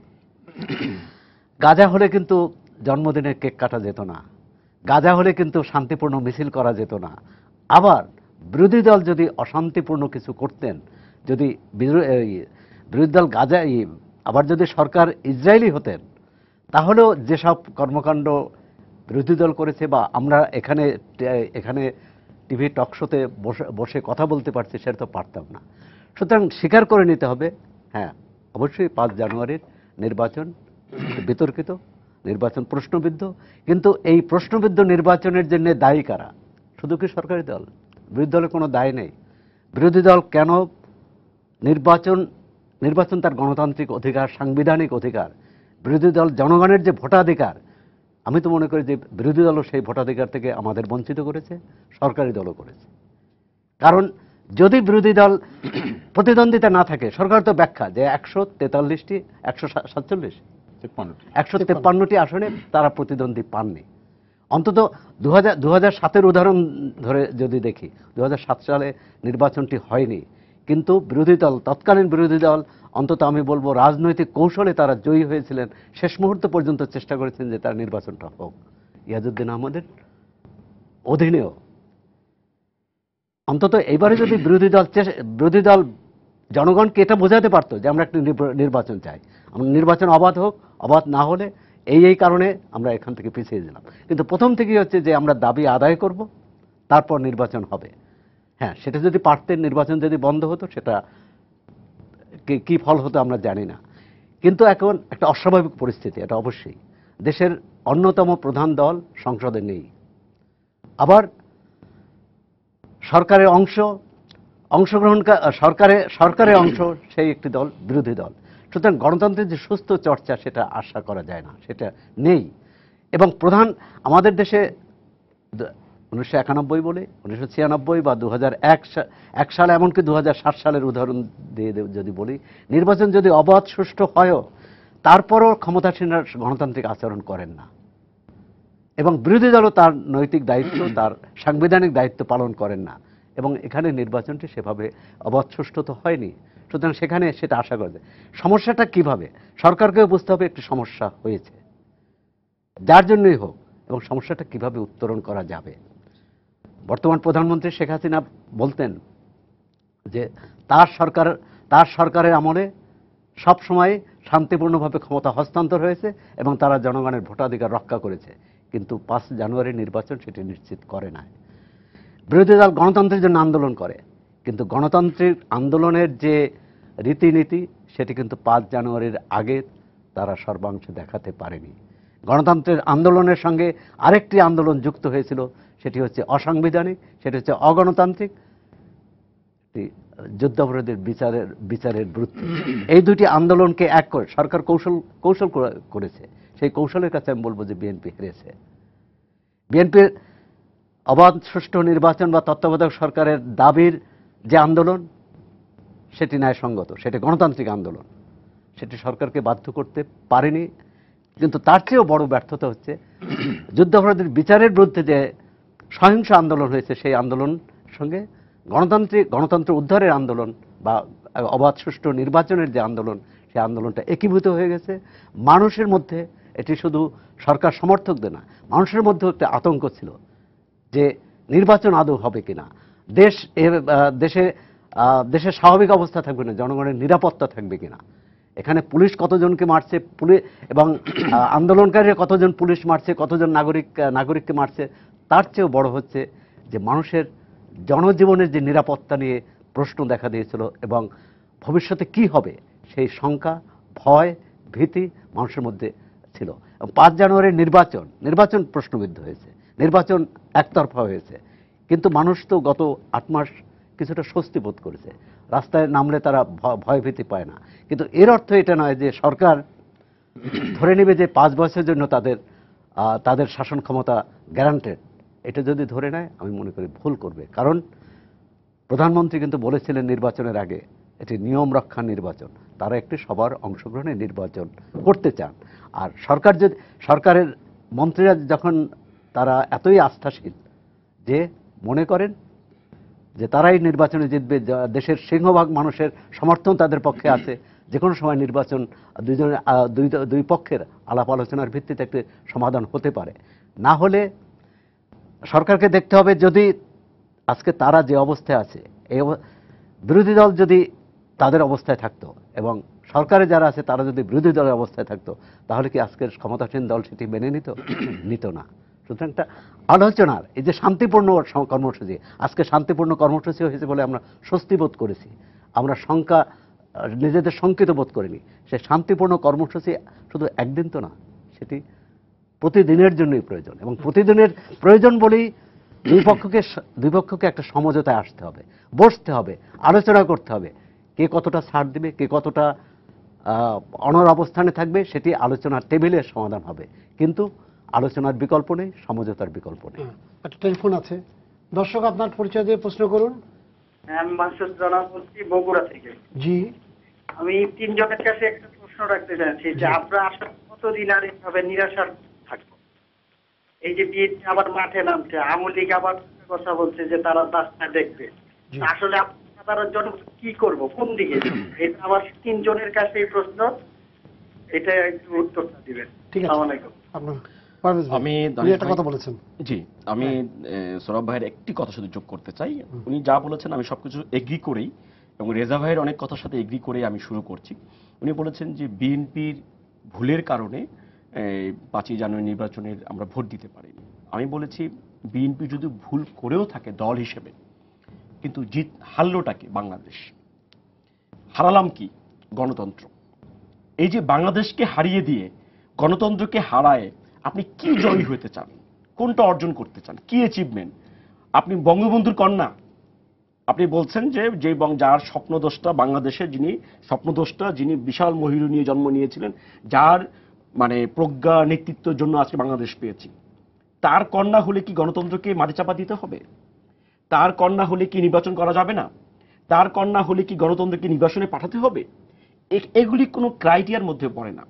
গাজা হলে কিন্তু জন্মদিনের কেক কাটা যেত না, গাজা হলে কিন্তু শান্তিপূর্ণ মিছিল করা যেত না। আবার বিরোধী দল যদি অশান্তিপূর্ণ কিছু করতেন, যদি বিরোধী দল গাজা আবার যদি সরকার ইসরায়েলি হতেন, তাহলেও যেসব কর্মকাণ্ড বিরোধী দল করেছে, বা আমরা এখানে এখানে টিভি টক শোতে বসে বসে কথা বলতে পারছি, সেটা তো পারতাম না। সুতরাং স্বীকার করে নিতে হবে, হ্যাঁ অবশ্যই পাঁচ জানুয়ারির নির্বাচন বিতর্কিত, নির্বাচন প্রশ্নবিদ্ধ, কিন্তু এই প্রশ্নবিদ্ধ নির্বাচনের জন্য দায়ী কারা? শুধু কি সরকারি দল? বিরোধী দলের কোনো দায় নেই। বিরোধী দল কেন নির্বাচন নির্বাচন তার গণতান্ত্রিক অধিকার, সাংবিধানিক অধিকার। বিরোধী দল জনগণের যে ভোটাধিকার, আমি তো মনে করি যে বিরোধী দলও সেই ভোটাধিকার থেকে আমাদের বঞ্চিত করেছে, সরকারি দলও করেছে। কারণ যদি বিরোধী দল প্রতিদ্বন্দ্বিতা না থাকে, সরকার তো ব্যাখ্যা যে একশো তেতাল্লিশটি একশো সাতচল্লিশ একশো তেপ্পান্নটি আসনে তারা প্রতিদ্বন্দ্বী পাননি। অন্তত দু হাজার দু হাজার সাতের উদাহরণ ধরে যদি দেখি, দু হাজার সাত সালে নির্বাচনটি হয়নি, কিন্তু বিরোধী দল, তৎকালীন বিরোধী দল, অন্তত আমি বলবো রাজনৈতিক কৌশলে তারা জয়ী হয়েছিলেন, শেষ মুহূর্ত পর্যন্ত চেষ্টা করেছেন যে তার নির্বাচনটা হোক ইয়াজউদ্দিন আহমদের অধীনেও। অন্তত এইবারে যদি বিরোধী দল বিরোধী দল জনগণকে এটা বোঝাতে পারতো যে আমরা একটা নির্বাচন চাই, আমরা নির্বাচন অবাধ হোক, অবাধ না হলে এই এই কারণে আমরা এখান থেকে পিছিয়ে গেলাম। কিন্তু প্রথম থেকেই হচ্ছে যে আমরা দাবি আদায় করব, তারপর নির্বাচন হবে। হ্যাঁ, সেটা যদি পারতেন, নির্বাচন যদি বন্ধ হতো, সেটা কি ফল হতো আমরা জানি না। কিন্তু এখন একটা অস্বাভাবিক পরিস্থিতি, এটা অবশ্যই। দেশের অন্যতম প্রধান দল সংসদে নেই, আবার সরকারের অংশ অংশগ্রহণ সরকারের সরকারের অংশ সেই একটি দল বিরোধী দল। সুতরাং গণতন্ত্রের যে সুস্থ চর্চা, সেটা আশা করা যায় না, সেটা নেই। এবং প্রধান আমাদের দেশে উনিশশো একানব্বই বলে, উনিশশো ছিয়ানব্বই বা দু হাজার এক সালে, এমনকি দু হাজার সাত সালের উদাহরণ দিয়ে যদি বলি, নির্বাচন যদি অবাধ সুষ্ঠু হয়ও, তারপরও ক্ষমতাসীনরা গণতান্ত্রিক আচরণ করেন না, এবং বিরোধী দলও তার নৈতিক দায়িত্ব, তার সাংবিধানিক দায়িত্ব পালন করেন না, এবং এখানে নির্বাচনটি সেভাবে অবাধ সুষ্ঠু তো হয়নি। সুতরাং সেখানে সেটা আশা করে যায়। সমস্যাটা কিভাবে, সরকারকেও বুঝতে হবে একটি সমস্যা হয়েছে, যার জন্যই হোক, এবং সমস্যাটা কিভাবে উত্তরণ করা যাবে। বর্তমান প্রধানমন্ত্রী শেখ হাসিনা বলতেন যে তার সরকার তার সরকারের আমলে সবসময় শান্তিপূর্ণভাবে ক্ষমতা হস্তান্তর হয়েছে এবং তারা জনগণের ভোটাধিকার রক্ষা করেছে, কিন্তু পাঁচ জানুয়ারি নির্বাচন সেটি নিশ্চিত করে না। বিরোধী দল গণতন্ত্রের জন্য আন্দোলন করে, কিন্তু গণতান্ত্রিক আন্দোলনের যে রীতিনীতি সেটি কিন্তু পাঁচ জানুয়ারির আগে তারা সর্বাংশে দেখাতে পারেনি। গণতন্ত্রের আন্দোলনের সঙ্গে আরেকটি আন্দোলন যুক্ত হয়েছিল, সেটি হচ্ছে অসাংবিধানিক, সেটি হচ্ছে অগণতান্ত্রিক, যুদ্ধাপরাধীদের বিচারের বিচারের বিরুদ্ধে। এই দুটি আন্দোলনকে এক করে সরকার কৌশল কৌশল করেছে। সেই কৌশলের কাছে আমি বলবো যে বিএনপি হেরেছে। বিএনপির অবাধ সুষ্ঠু নির্বাচন বা তত্ত্বাবধায়ক সরকারের দাবির যে আন্দোলন সেটি ন্যায়সঙ্গত, সেটি গণতান্ত্রিক আন্দোলন, সেটি সরকারকে বাধ্য করতে পারেনি। কিন্তু তার চেয়েও বড় ব্যর্থতা হচ্ছে যুদ্ধাপরাধীদের বিচারের বিরুদ্ধে যে সহিংস আন্দোলন হয়েছে, সেই আন্দোলন সঙ্গে গণতান্ত্রিক গণতন্ত্র উদ্ধারের আন্দোলন বা অবাধ সুষ্ঠু নির্বাচনের যে আন্দোলন, সেই আন্দোলনটা একীভূত হয়ে গেছে। মানুষের মধ্যে, এটি শুধু সরকার সমর্থকদের না, মানুষের মধ্যেও একটা আতঙ্ক ছিল যে নির্বাচন আদৌ হবে কিনা, দেশ দেশে দেশের স্বাভাবিক অবস্থা থাকবে না, জনগণের নিরাপত্তা থাকবে কিনা, এখানে পুলিশ কতজনকে মারছে, পুলিশ এবং আন্দোলনকারীরা কতজন পুলিশ মারছে, কতজন নাগরিক নাগরিককে মারছে, তার চেয়েও বড় হচ্ছে যে মানুষের জনজীবনের যে নিরাপত্তা নিয়ে প্রশ্ন দেখা দিয়েছিল, এবং ভবিষ্যতে কি হবে সেই শঙ্কা, ভয়, ভীতি মানুষের মধ্যে ছিল। পাঁচ জানুয়ারির নির্বাচন নির্বাচন প্রশ্নবিদ্ধ হয়েছে, নির্বাচন একতরফা হয়েছে, কিন্তু মানুষ তো গত আট মাস কিছুটা স্বস্তি বোধ করেছে, রাস্তায় নামলে তারা ভয় ভীতি পায় না। কিন্তু এর অর্থ এটা নয় যে সরকার ধরে নেবে যে পাঁচ বছরের জন্য তাদের তাদের শাসন ক্ষমতা গ্যারান্টেড। এটা যদি ধরে নেয় আমি মনে করি ভুল করবে, কারণ প্রধানমন্ত্রী কিন্তু বলেছিলেন নির্বাচনের আগে এটি নিয়ম রক্ষা নির্বাচন, তারা একটি সবার অংশগ্রহণে নির্বাচন করতে চান। আর সরকার যদি সরকারের মন্ত্রীরা যখন তারা এতই আস্থাশীল যে মনে করেন যে তারাই নির্বাচনে জিতবে, দেশের সিংহভাগ মানুষের সমর্থন তাদের পক্ষে আছে, যে কোনো সময় নির্বাচন দুইজনের দুই দুই পক্ষের আলাপ আলোচনার ভিত্তিতে একটি সমাধান হতে পারে। না হলে সরকারকে দেখতে হবে, যদি আজকে তারা যে অবস্থায় আছে, এই বিরোধী দল যদি তাদের অবস্থায় থাকতো এবং সরকারে যারা আছে তারা যদি বিরোধী দলের অবস্থায় থাকতো, তাহলে কি আজকের ক্ষমতাসীন দল সেটি মেনে নিত? নিত না। সুতরাং একটা আলোচনার এই যে শান্তিপূর্ণ কর্মসূচি, আজকে শান্তিপূর্ণ কর্মসূচি হয়েছে বলে আমরা স্বস্তি বোধ করেছি, আমরা শঙ্কা নিজেদের শঙ্কিত বোধ করিনি। সে শান্তিপূর্ণ কর্মসূচি শুধু একদিন তো না, সেটি প্রতিদিনের জন্যই প্রয়োজন, এবং প্রতিদিনের প্রয়োজন বলেই দুই পক্ষকে দুই পক্ষকে একটা সমঝোতায় আসতে হবে, বসতে হবে, আলোচনা করতে হবে, কে কতটা ছাড় দিবে, কে কতটা অনর অবস্থানে থাকবে, সেটি আলোচনার টেবিলের সমাধান হবে। কিন্তু আলোচনার বিকল্প নেই, সমঝোতার বিকল্প নেই। একটা টেলিফোন আছে, দর্শক আপনার পরিচয় দিয়ে প্রশ্ন করুন। আমি মাসুদ রানা বলছি, বগুড়া থেকে। জি, আমি তিনজনের কাছে একটা প্রশ্ন রাখতে চাচ্ছি যে আমরা আসলে কতদিন আর এইভাবে নিরাশার থাকবো? এই যে বিএনপি আবার মাঠে নামছে, আওয়ামী লীগ আবার কথা বলছে যে তারা রাস্তা দেখবে, আসলে সাধারণ জন কি করব, কোন দিকে? এটা আমার তিনজনের কাছে এই প্রশ্ন, এটা একটু উত্তরটা দিবেন। ঠিক আছে, আসসালামু আলাইকুম। আমি একটা কথা বলেছেন। জি, আমি সৌরভ ভাইয়ের একটি কথা শুধু যোগ করতে চাই। উনি যা বলেছেন আমি সবকিছু এগ্রি করেই, এবং রেজা ভাইয়ের অনেক কথার সাথে এগ্রি করে আমি শুরু করছি। উনি বলেছেন যে বিএনপির ভুলের কারণে পাঁচই জানুয়ারি নির্বাচনের আমরা ভোট দিতে পারিনি। আমি বলেছি বিএনপি যদি ভুল করেও থাকে দল হিসেবে, কিন্তু জিত হারলোটাকে বাংলাদেশ, হারালাম কি? গণতন্ত্র। এই যে বাংলাদেশকে হারিয়ে দিয়ে গণতন্ত্রকে হারায় আপনি কি জয়ী হতে চান, কোনটা অর্জন করতে চান, কি অ্যাচিভমেন্ট? আপনি বঙ্গবন্ধুর কন্যা, আপনি বলছেন যে যে যার স্বপ্নদোষটা বাংলাদেশে, যিনি স্বপ্নদোষটা, যিনি বিশাল মহিরু নিয়ে জন্ম নিয়েছিলেন, যার মানে প্রজ্ঞা নেতৃত্বের জন্য আজকে বাংলাদেশ পেয়েছি, তার কন্যা হলে কি গণতন্ত্রকে মাটি চাপা দিতে হবে? তার কন্যা হলে কি নির্বাচন করা যাবে না? তার কন্যা হলে কি গণতন্ত্রকে নির্বাচনে পাঠাতে হবে? এগুলি কোনো ক্রাইটেরিয়ার মধ্যে পড়ে না।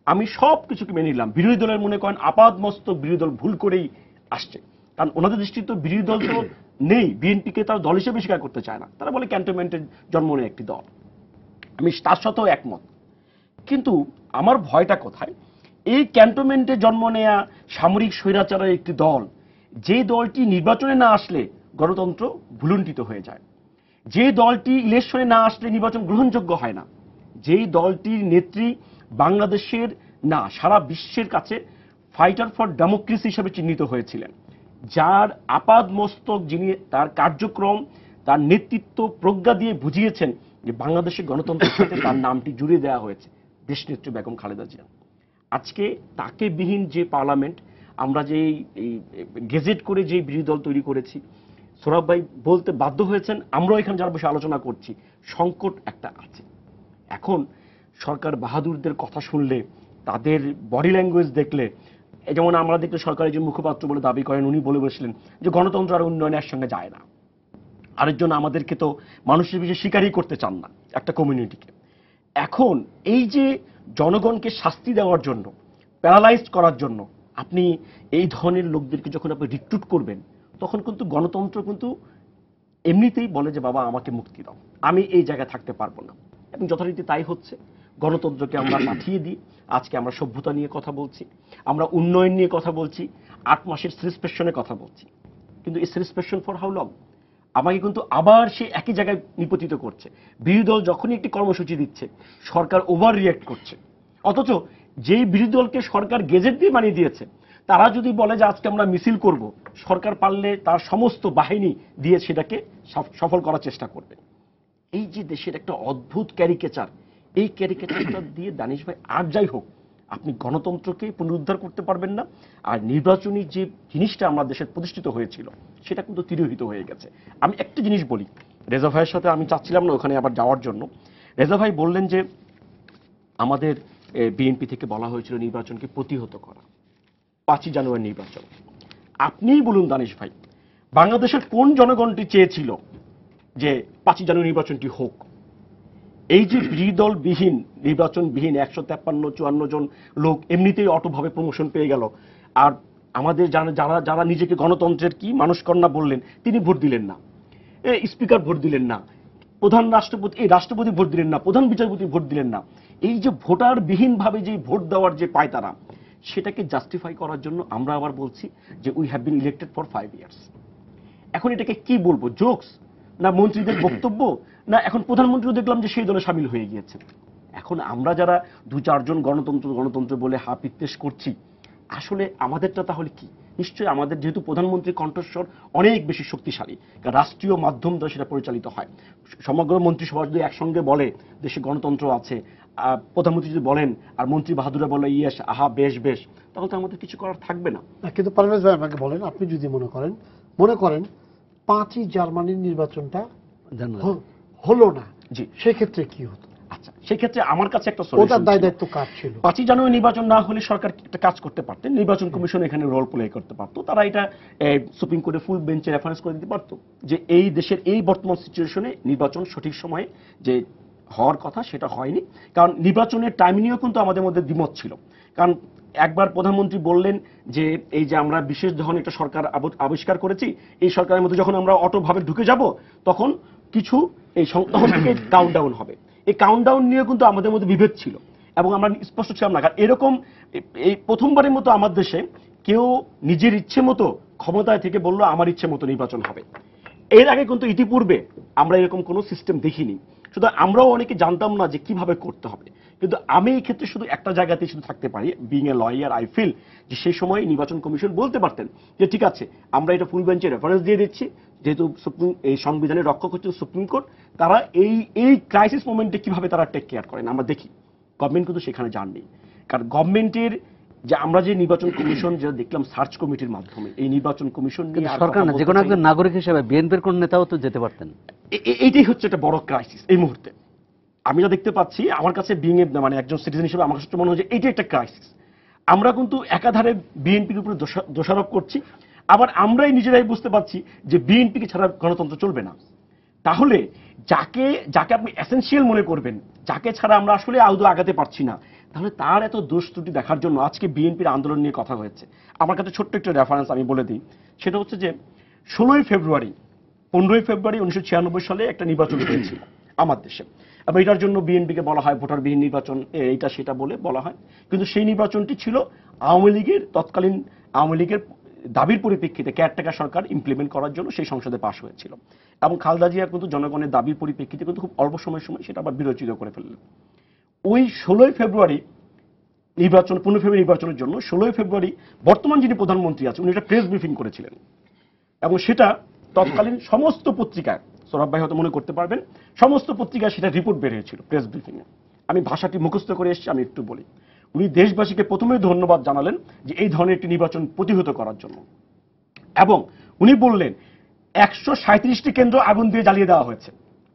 আমি সব কিছুকে মেনে নিলাম। বিরোধী দলের মনে করেন আপাদ মস্তক বিরোধী দল ভুল করেই আসছে, কারণ ওনাদের দৃষ্টিতে বিরোধী দল তো নেই, বিএনপিকে তারা দল হিসেবে স্বীকার করতে চায় না, তারা বলে ক্যান্টনমেন্টের জন্ম নেয় একটি দল। আমি তার সাথেও একমত, কিন্তু আমার ভয়টা কোথায়, এই ক্যান্টনমেন্টে জন্ম নেয়া সামরিক স্বৈরাচারের একটি দল, যে দলটি নির্বাচনে না আসলে গণতন্ত্র ভুলুণ্ঠিত হয়ে যায়, যে দলটি ইলেকশনে না আসলে নির্বাচন গ্রহণযোগ্য হয় না, যেই দলটির নেত্রী বাংলাদেশের না সারা বিশ্বের কাছে ফাইটার ফর ডেমোক্রেসি হিসেবে চিহ্নিত হয়েছিলেন, যার আপাদ মস্তক যিনি তার কার্যক্রম তার নেতৃত্ব প্রজ্ঞা দিয়ে বুঝিয়েছেন যে বাংলাদেশের গণতন্ত্রের সাথে তার নামটি জুড়ে দেওয়া হয়েছে, দেশনেত্রী বেগম খালেদা জিয়া। আজকে তাকে বিহীন যে পার্লামেন্ট, আমরা যে এই গেজেট করে যে বিরোধী দল তৈরি করেছি, সোহরাব ভাই বলতে বাধ্য হয়েছেন, আমরাও এখানে যারা বসে আলোচনা করছি, সংকট একটা আছে। এখন সরকার বাহাদুরদের কথা শুনলে, তাদের বডি ল্যাঙ্গুয়েজ দেখলে, যেমন আমরা দেখলে সরকারের যে মুখপাত্র বলে দাবি করেন, উনি বলে বসলেন যে গণতন্ত্র আর উন্নয়নের সঙ্গে যায় না। আরেকজন আমাদেরকে তো মানুষের বিষয়ে স্বীকারই করতে চান না একটা কমিউনিটিকে। এখন এই যে জনগণকে শাস্তি দেওয়ার জন্য, প্যারালাইজড করার জন্য আপনি এই ধরনের লোকদেরকে যখন আপনি রিক্রুট করবেন, তখন কিন্তু গণতন্ত্র কিন্তু এমনিতেই বলে যে বাবা আমাকে মুক্তি দাও, আমি এই জায়গায় থাকতে পারবো না। এবং যথারীতি তাই হচ্ছে, গণতন্ত্রকে আমরা পাঠিয়ে দিই। আজকে আমরা সভ্যতা নিয়ে কথা বলছি, আমরা উন্নয়ন নিয়ে কথা বলছি, আট মাসের সাসপেনশনের কথা বলছি, কিন্তু এই সাসপেনশন ফর হাউ লং? আমাকে কিন্তু আবার সে একই জায়গায় নিপতিত করছে। বিরোধী দল যখনই একটি কর্মসূচি দিচ্ছে, সরকার ওভার রিয়েক্ট করছে, অথচ যেই বিরোধী দলকে সরকার গেজেট দিয়ে বানিয়ে দিয়েছে, তারা যদি বলে যে আজকে আমরা মিছিল করব, সরকার পারলে তার সমস্ত বাহিনী দিয়ে সেটাকে সফল করার চেষ্টা করবে। এই যে দেশের একটা অদ্ভুত ক্যারিকেচার, এই ক্যারিকেচারটা দিয়ে দানিশ ভাই আর যাই হোক, আপনি গণতন্ত্রকে পুনরুদ্ধার করতে পারবেন না। আর নির্বাচনী যে জিনিসটা আমরা দেশের প্রতিষ্ঠিত হয়েছিল, সেটা কিন্তু তিরোহিত হয়ে গেছে। আমি একটা জিনিস বলি, রেজা ভাইয়ের সাথে আমি চাচ্ছিলাম না ওখানে আবার যাওয়ার জন্য। রেজা ভাই বললেন যে আমাদের বিএনপি থেকে বলা হয়েছিল নির্বাচনকে প্রতিহত করা, পাঁচই জানুয়ারি নির্বাচন। আপনিই বলুন দানিশ ভাই, বাংলাদেশের কোন জনগণটি চেয়েছিল যে পাঁচই জানুয়ারি নির্বাচনটি হোক? এই যে বিরোধী দল বিহীন, নির্বাচন বিহীন একশো তেপ্পান্ন চুয়ান্ন জন লোক এমনিতেই অটোভাবে প্রমোশন পেয়ে গেল, আর আমাদের যারা যারা যারা নিজেকে গণতন্ত্রের কি মানুষ কন্যা বললেন, তিনি ভোট দিলেন না, স্পিকার ভোট দিলেন না, প্রধান রাষ্ট্রপতি এই রাষ্ট্রপতি ভোট দিলেন না, প্রধান বিচারপতি ভোট দিলেন না। এই যে ভোটার বিহীন ভাবে যে ভোট দেওয়ার যে পায়তারা, সেটাকে জাস্টিফাই করার জন্য আমরা আবার বলছি যে we have been elected for five years. এখন এটাকে কি বলবো, জোকস না মন্ত্রীদের বক্তব্য, না এখন প্রধানমন্ত্রীও দেখলাম যে সেই দলে সামিল হয়ে গিয়েছেন। এখন আমরা যারা দু চারজন গণতন্ত্র গণতন্ত্র বলে হা পিত্তেশ করছি, আসলে আমাদেরটা তাহলে কি? নিশ্চয়ই আমাদের, যেহেতু প্রধানমন্ত্রীর কণ্ঠস্বর অনেক বেশি শক্তিশালী, কারণ রাষ্ট্রীয় মাধ্যম দ্বারা সেটা পরিচালিত হয়। সমগ্র মন্ত্রিসভা যদি একসঙ্গে বলে দেশে গণতন্ত্র আছে, প্রধানমন্ত্রী যদি বলেন আর মন্ত্রী বাহাদুরা বলে ইয়েস আহা বেশ বেশ, তাহলে তো আমাদের কিছু করার থাকবে না। কিন্তু পারভেজ ভাই আমাকে বলেন, আপনি যদি মনে করেন মনে করেন পাঁচই জার্মানির নির্বাচনটা হলো না, জি, সেক্ষেত্রে কি হতো? আচ্ছা, সেক্ষেত্রে আমার কাছে একটা ওটার দায় দায়িত্ব কার ছিল? পাঁচই জানুয়ারি নির্বাচন না হলে সরকার একটা কাজ করতে পারতেন, নির্বাচন কমিশন এখানে রোল প্লে করতে পারতো। তারা এটা সুপ্রিম কোর্টে ফুল বেঞ্চে রেফারেন্স করে দিতে পারতো যে এই দেশের এই বর্তমান সিচুয়েশনে নির্বাচন সঠিক সময়ে যে হওয়ার কথা সেটা হয়নি। কারণ নির্বাচনের টাইম নিয়েও কিন্তু আমাদের মধ্যে দ্বিমত ছিল। কারণ একবার প্রধানমন্ত্রী বললেন যে এই যে আমরা বিশেষ ধরনের একটা সরকার আবিষ্কার করেছি, এই সরকারের মধ্যে যখন আমরা অটোভাবে ঢুকে যাব, তখন কিছু এই তখন থেকে কাউন্টডাউন হবে। এই কাউন্টডাউন নিয়ে কিন্তু আমাদের মধ্যে বিভেদ ছিল এবং আমরা স্পষ্ট ছিলাম না। কারণ এরকম এই প্রথমবারের মতো আমার দেশে কেউ নিজের ইচ্ছে মতো ক্ষমতায় থেকে বললো আমার ইচ্ছে মতো নির্বাচন হবে। এর আগে কিন্তু ইতিপূর্বে আমরা এরকম কোনো সিস্টেম দেখিনি, শুধু আমরাও অনেকে জানতাম না যে কিভাবে করতে হবে। কিন্তু আমি এই ক্ষেত্রে শুধু একটা জায়গাতেই শুধু থাকতে পারি, being a lawyer I feel যে সেই সময় নির্বাচন কমিশন বলতে পারতেন যে ঠিক আছে আমরা এটা ফুল বেঞ্চে রেফারেন্স দিয়ে দিচ্ছি, যেহেতু সুপ্রিম এই সংবিধানের রক্ষক হচ্ছে সুপ্রিম কোর্ট, তারা এই এই ক্রাইসিস মোমেন্টে কিভাবে তারা টেক কেয়ার করেন আমরা দেখি। গভর্নমেন্ট কিন্তু সেখানে যাননি, কারণ গভর্নমেন্টের যে আমরা যে নির্বাচন কমিশন যেটা দেখলাম সার্চ কমিটির মাধ্যমে, এই নির্বাচন কমিশন নিয়ে সরকার না, যে কোনো একজন নাগরিক হিসেবে বিএনপির কোন নেতাও তো যেতে পারতেন। এইটাই হচ্ছে একটা বড় ক্রাইসিস এই মুহূর্তে। আমি যা দেখতে পাচ্ছি আমার কাছে বিং এ মানে একজন সিটিজেন হিসেবে আমার কাছে মনে হয় যে এইটা একটা ক্রাইসিস। আমরা কিন্তু একাধারে বিএনপির উপরে দোষারোপ করছি, আবার আমরাই নিজেরাই বুঝতে পারছি যে বিএনপিকে ছাড়া গণতন্ত্র চলবে না। তাহলে যাকে যাকে আপনি এসেনশিয়াল মনে করবেন, যাকে ছাড়া আমরা আসলে আদৌ আগাতে পারছি না, তাহলে তার এত দোষ ত্রুটি দেখার জন্য আজকে বিএনপির আন্দোলন নিয়ে কথা হয়েছে। আমার কাছে ছোট্ট একটা রেফারেন্স আমি বলে দিই, সেটা হচ্ছে যে ষোলোই ফেব্রুয়ারি পনেরোই ফেব্রুয়ারি উনিশশো ছিয়ানব্বই সালে একটা নির্বাচন হয়েছিল আমার দেশে, এবং এটার জন্য বিএনপিকে বলা হয় ভোটারবিহীন নির্বাচন, এইটা সেটা বলে বলা হয়, কিন্তু সেই নির্বাচনটি ছিল আওয়ামী লীগের তৎকালীন আওয়ামী লীগের দাবির পরিপ্রেক্ষিতে কেয়ারটেকার সরকার ইমপ্লিমেন্ট করার জন্য সেই সংসদে পাশ হয়েছিল, এবং খালেদা জিয়া কিন্তু জনগণের দাবির পরিপ্রেক্ষিতে কিন্তু খুব অল্প সময়ের সময় সেটা আবার বিরোচিত করে ফেললেন। ওই ষোলোই ফেব্রুয়ারি নির্বাচন পনেরো ফেব্রুয়ারি নির্বাচনের জন্য ষোলোই ফেব্রুয়ারি বর্তমান যিনি প্রধানমন্ত্রী আছেন উনি একটা প্রেস ব্রিফিং করেছিলেন, এবং সেটা তৎকালীন সমস্ত পত্রিকায়, সৌরভ ভাই হয়তো মনে করতে পারবেন, সমস্ত পত্রিকায় সেটা রিপোর্ট বের হয়েছিল প্রেস ব্রিফিংয়ে। আমি ভাষাটি মুখস্থ করে এসেছি, আমি একটু বলি। উনি দেশবাসীকে প্রথমে ধন্যবাদ জানালেন যে এই ধরনের একটি নির্বাচন প্রতিহত করার জন্য, এবং উনি বললেন একশো সাঁত্রিশটি কেন্দ্র আগুন দিয়ে জ্বালিয়ে দেওয়া হয়েছে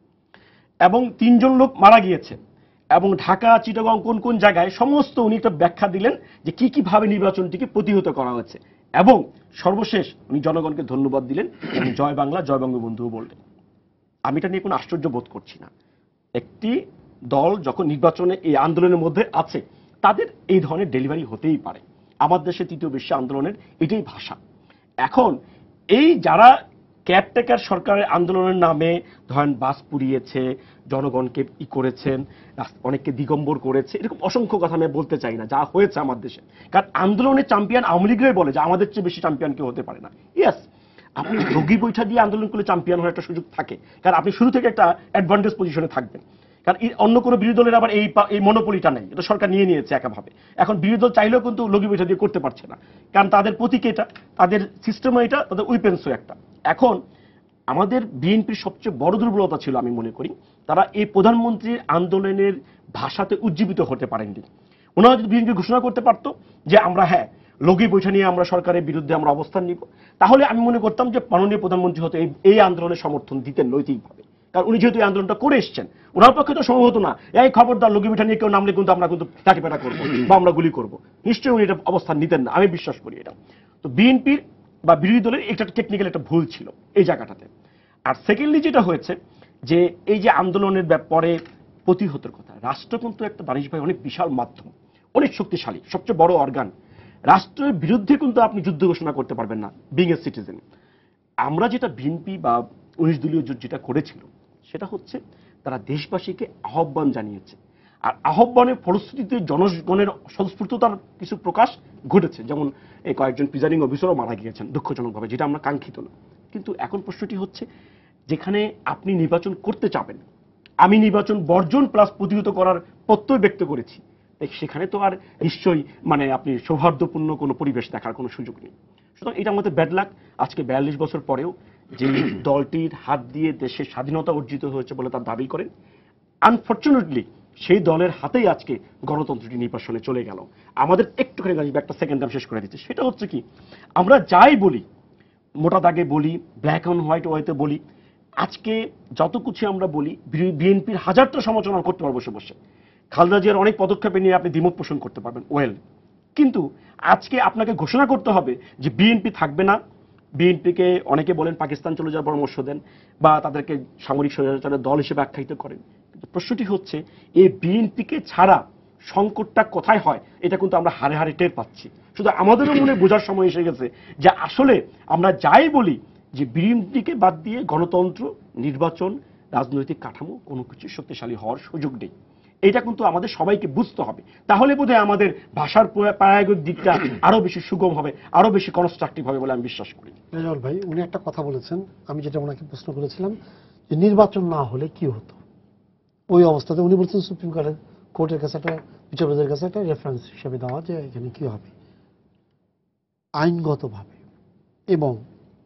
এবং তিনজন লোক মারা গিয়েছে, এবং ঢাকা চিটাগং কোন কোন জায়গায় সমস্ত উনি একটা ব্যাখ্যা দিলেন যে কি কিভাবে নির্বাচনটিকে প্রতিহত করা হয়েছে, এবং সর্বশেষ উনি জনগণকে ধন্যবাদ দিলেন এবং জয় বাংলা জয় বঙ্গবন্ধু বললেন। আমি এটা নিয়ে কোনো আশ্চর্য বোধ করছি না। একটি দল যখন নির্বাচনে এই আন্দোলনের মধ্যে আছে তাদের এই ধরনের ডেলিভারি হতেই পারে। আমার দেশে তৃতীয় বিশ্ব আন্দোলনের এটাই ভাষা। এখন এই যারা কেয়ারটেকার সরকারের আন্দোলনের নামে ধরেন বাস পুড়িয়েছে, জনগণকে ই করেছেন, অনেককে দিগম্বর করেছে, এরকম অসংখ্য কথা আমি বলতে চাই না যা হয়েছে আমার দেশে। কারণ আন্দোলনের চ্যাম্পিয়ন আওয়ামী লীগের বলে যে আমাদের চেয়ে বেশি চ্যাম্পিয়ন কেউ হতে পারে না। ইয়েস, আপনি রোগী বৈঠা দিয়ে আন্দোলন করলে চ্যাম্পিয়ন হওয়ার একটা সুযোগ থাকে, কারণ আপনি শুরু থেকে একটা অ্যাডভান্টেজ পজিশনে থাকবেন। কারণ অন্য কোনো বিরোধী দলের আবার এই এই মনোপলিটা নেই, এটা সরকার নিয়ে নিয়েছে একাভাবে। এখন বিরোধী দল চাইলেও কিন্তু রোগী বৈঠা দিয়ে করতে পারছে না, কারণ তাদের প্রতীক এটা, তাদের সিস্টেম এটা, তাদের উইপেন্সও একটা। এখন আমাদের বিএনপির সবচেয়ে বড় দুর্বলতা ছিল আমি মনে করি, তারা এই প্রধানমন্ত্রীর আন্দোলনের ভাষাতে উজ্জীবিত হতে পারেননি। ওনারা যদি বিএনপি ঘোষণা করতে পারতো যে আমরা হ্যাঁ লগি বৈঠা নিয়ে আমরা সরকারের বিরুদ্ধে আমরা অবস্থান নিব, তাহলে আমি মনে করতাম যে মাননীয় প্রধানমন্ত্রী হয়তো এই আন্দোলনের সমর্থন দিতেন নৈতিকভাবে, কারণ উনি যেহেতু এই আন্দোলনটা করে এসছেন। ওনার পক্ষে তো সম্ভব হতো না এই খবরদার লগি বৈঠা নিয়ে কেউ নামলে কিন্তু আমরা কিন্তু লাঠিপেটা করবো বা আমরা গুলি করবো, নিশ্চয়ই উনি এটা অবস্থান নিতেন না, আমি বিশ্বাস করি এটা। তো বিএনপির বা বিরোধী দলের একটা টেকনিক্যাল একটা ভুল ছিল এই জায়গাটাতে। আর সেকেন্ডলি যেটা হয়েছে যে এই যে আন্দোলনের ব্যাপারে প্রতিহতের কথা, রাষ্ট্র কিন্তু একটা দানিশ ভাই অনেক বিশাল মাধ্যম, অনেক শক্তিশালী, সবচেয়ে বড় অর্গান। রাষ্ট্রের বিরুদ্ধে কিন্তু আপনি যুদ্ধ ঘোষণা করতে পারবেন না বিং এ সিটিজেন। আমরা যেটা বিএনপি বা উনিশ দলীয় জোট যেটা করেছিল সেটা হচ্ছে তারা দেশবাসীকে আহ্বান জানিয়েছে, আর আহ্বানের ফলশ্রুতিতে জনগণের স্বতঃস্ফূর্ততার কিছু প্রকাশ ঘটেছে, যেমন এই কয়েকজন প্রিজাইডিং অফিসারও মারা গিয়েছেন দুঃখজনকভাবে, যেটা আমরা কাঙ্ক্ষিত না। কিন্তু এখন প্রশ্নটি হচ্ছে যেখানে আপনি নির্বাচন করতে চাবেন, আমি নির্বাচন বর্জন প্লাস প্রতিহত করার প্রত্যয় ব্যক্ত করেছি, সেখানে তো আর নিশ্চয়ই মানে আপনি সৌহার্দ্যপূর্ণ কোনো পরিবেশ দেখার কোনো সুযোগ নেই। সুতরাং এটা আমাদের ব্যাড লাক। আজকে বিয়াল্লিশ বছর পরেও যে দলটির হাত দিয়ে দেশের স্বাধীনতা অর্জিত হয়েছে বলে তার দাবি করেন, আনফর্চুনেটলি সেই দলের হাতেই আজকে গণতন্ত্রটি নির্বাচনে চলে গেল। আমাদের একটুখানি একটা সেকেন্ড দাম শেষ করে দিচ্ছে, সেটা হচ্ছে কি আমরা যাই বলি, মোটা দাগে বলি, ব্ল্যাক অ্যান্ড হোয়াইট ওয়াইতে বলি, আজকে যত কিছু আমরা বলি বিএনপির হাজারটা সমালোচনা করতে পারবো বসে বসে, খালেদা জিয়ার অনেক পদক্ষেপে নিয়ে আপনি দ্বিমত পোষণ করতে পারবেন, ওয়েল, কিন্তু আজকে আপনাকে ঘোষণা করতে হবে যে বিএনপি থাকবে না। বিএনপিকে অনেকে বলেন পাকিস্তান চলে যাওয়ার পরামর্শ দেন বা তাদেরকে সামরিক স্বৈরাচারের দল হিসেবে আখ্যায়িত করেন, কিন্তু প্রশ্নটি হচ্ছে এই বিএনপিকে ছাড়া সংকটটা কোথায় হয় এটা কিন্তু আমরা হারে হারে টের পাচ্ছি। শুধু আমাদেরও মনে বোঝার সময় এসে গেছে যে আসলে আমরা যাই বলি যে বিএনপিকে বাদ দিয়ে গণতন্ত্র, নির্বাচন, রাজনৈতিক কাঠামো কোনো কিছু শক্তিশালী হওয়ার সুযোগ নেই। এটা কিন্তু আমাদের সবাইকে বুঝতে হবে, তাহলে বোধহয় আমাদের ভাষার প্রয়োগের দিকটা আরো বেশি সুগম হবে, আরো বেশি কনস্ট্রাকটিভ হবে বলে আমি বিশ্বাস করি। রেজাউল ভাই, উনি একটা কথা বলেছেন, আমি যেটা ওনাকে প্রশ্ন করেছিলাম যে নির্বাচন না হলে কি হতো, ওই অবস্থাতে উনি বলছেন সুপ্রিম কোর্টের কোর্টের কাছে একটা বিচারপতির কাছে একটা রেফারেন্স হিসেবে দেওয়া যে এখানে কি হবে আইনগতভাবে, এবং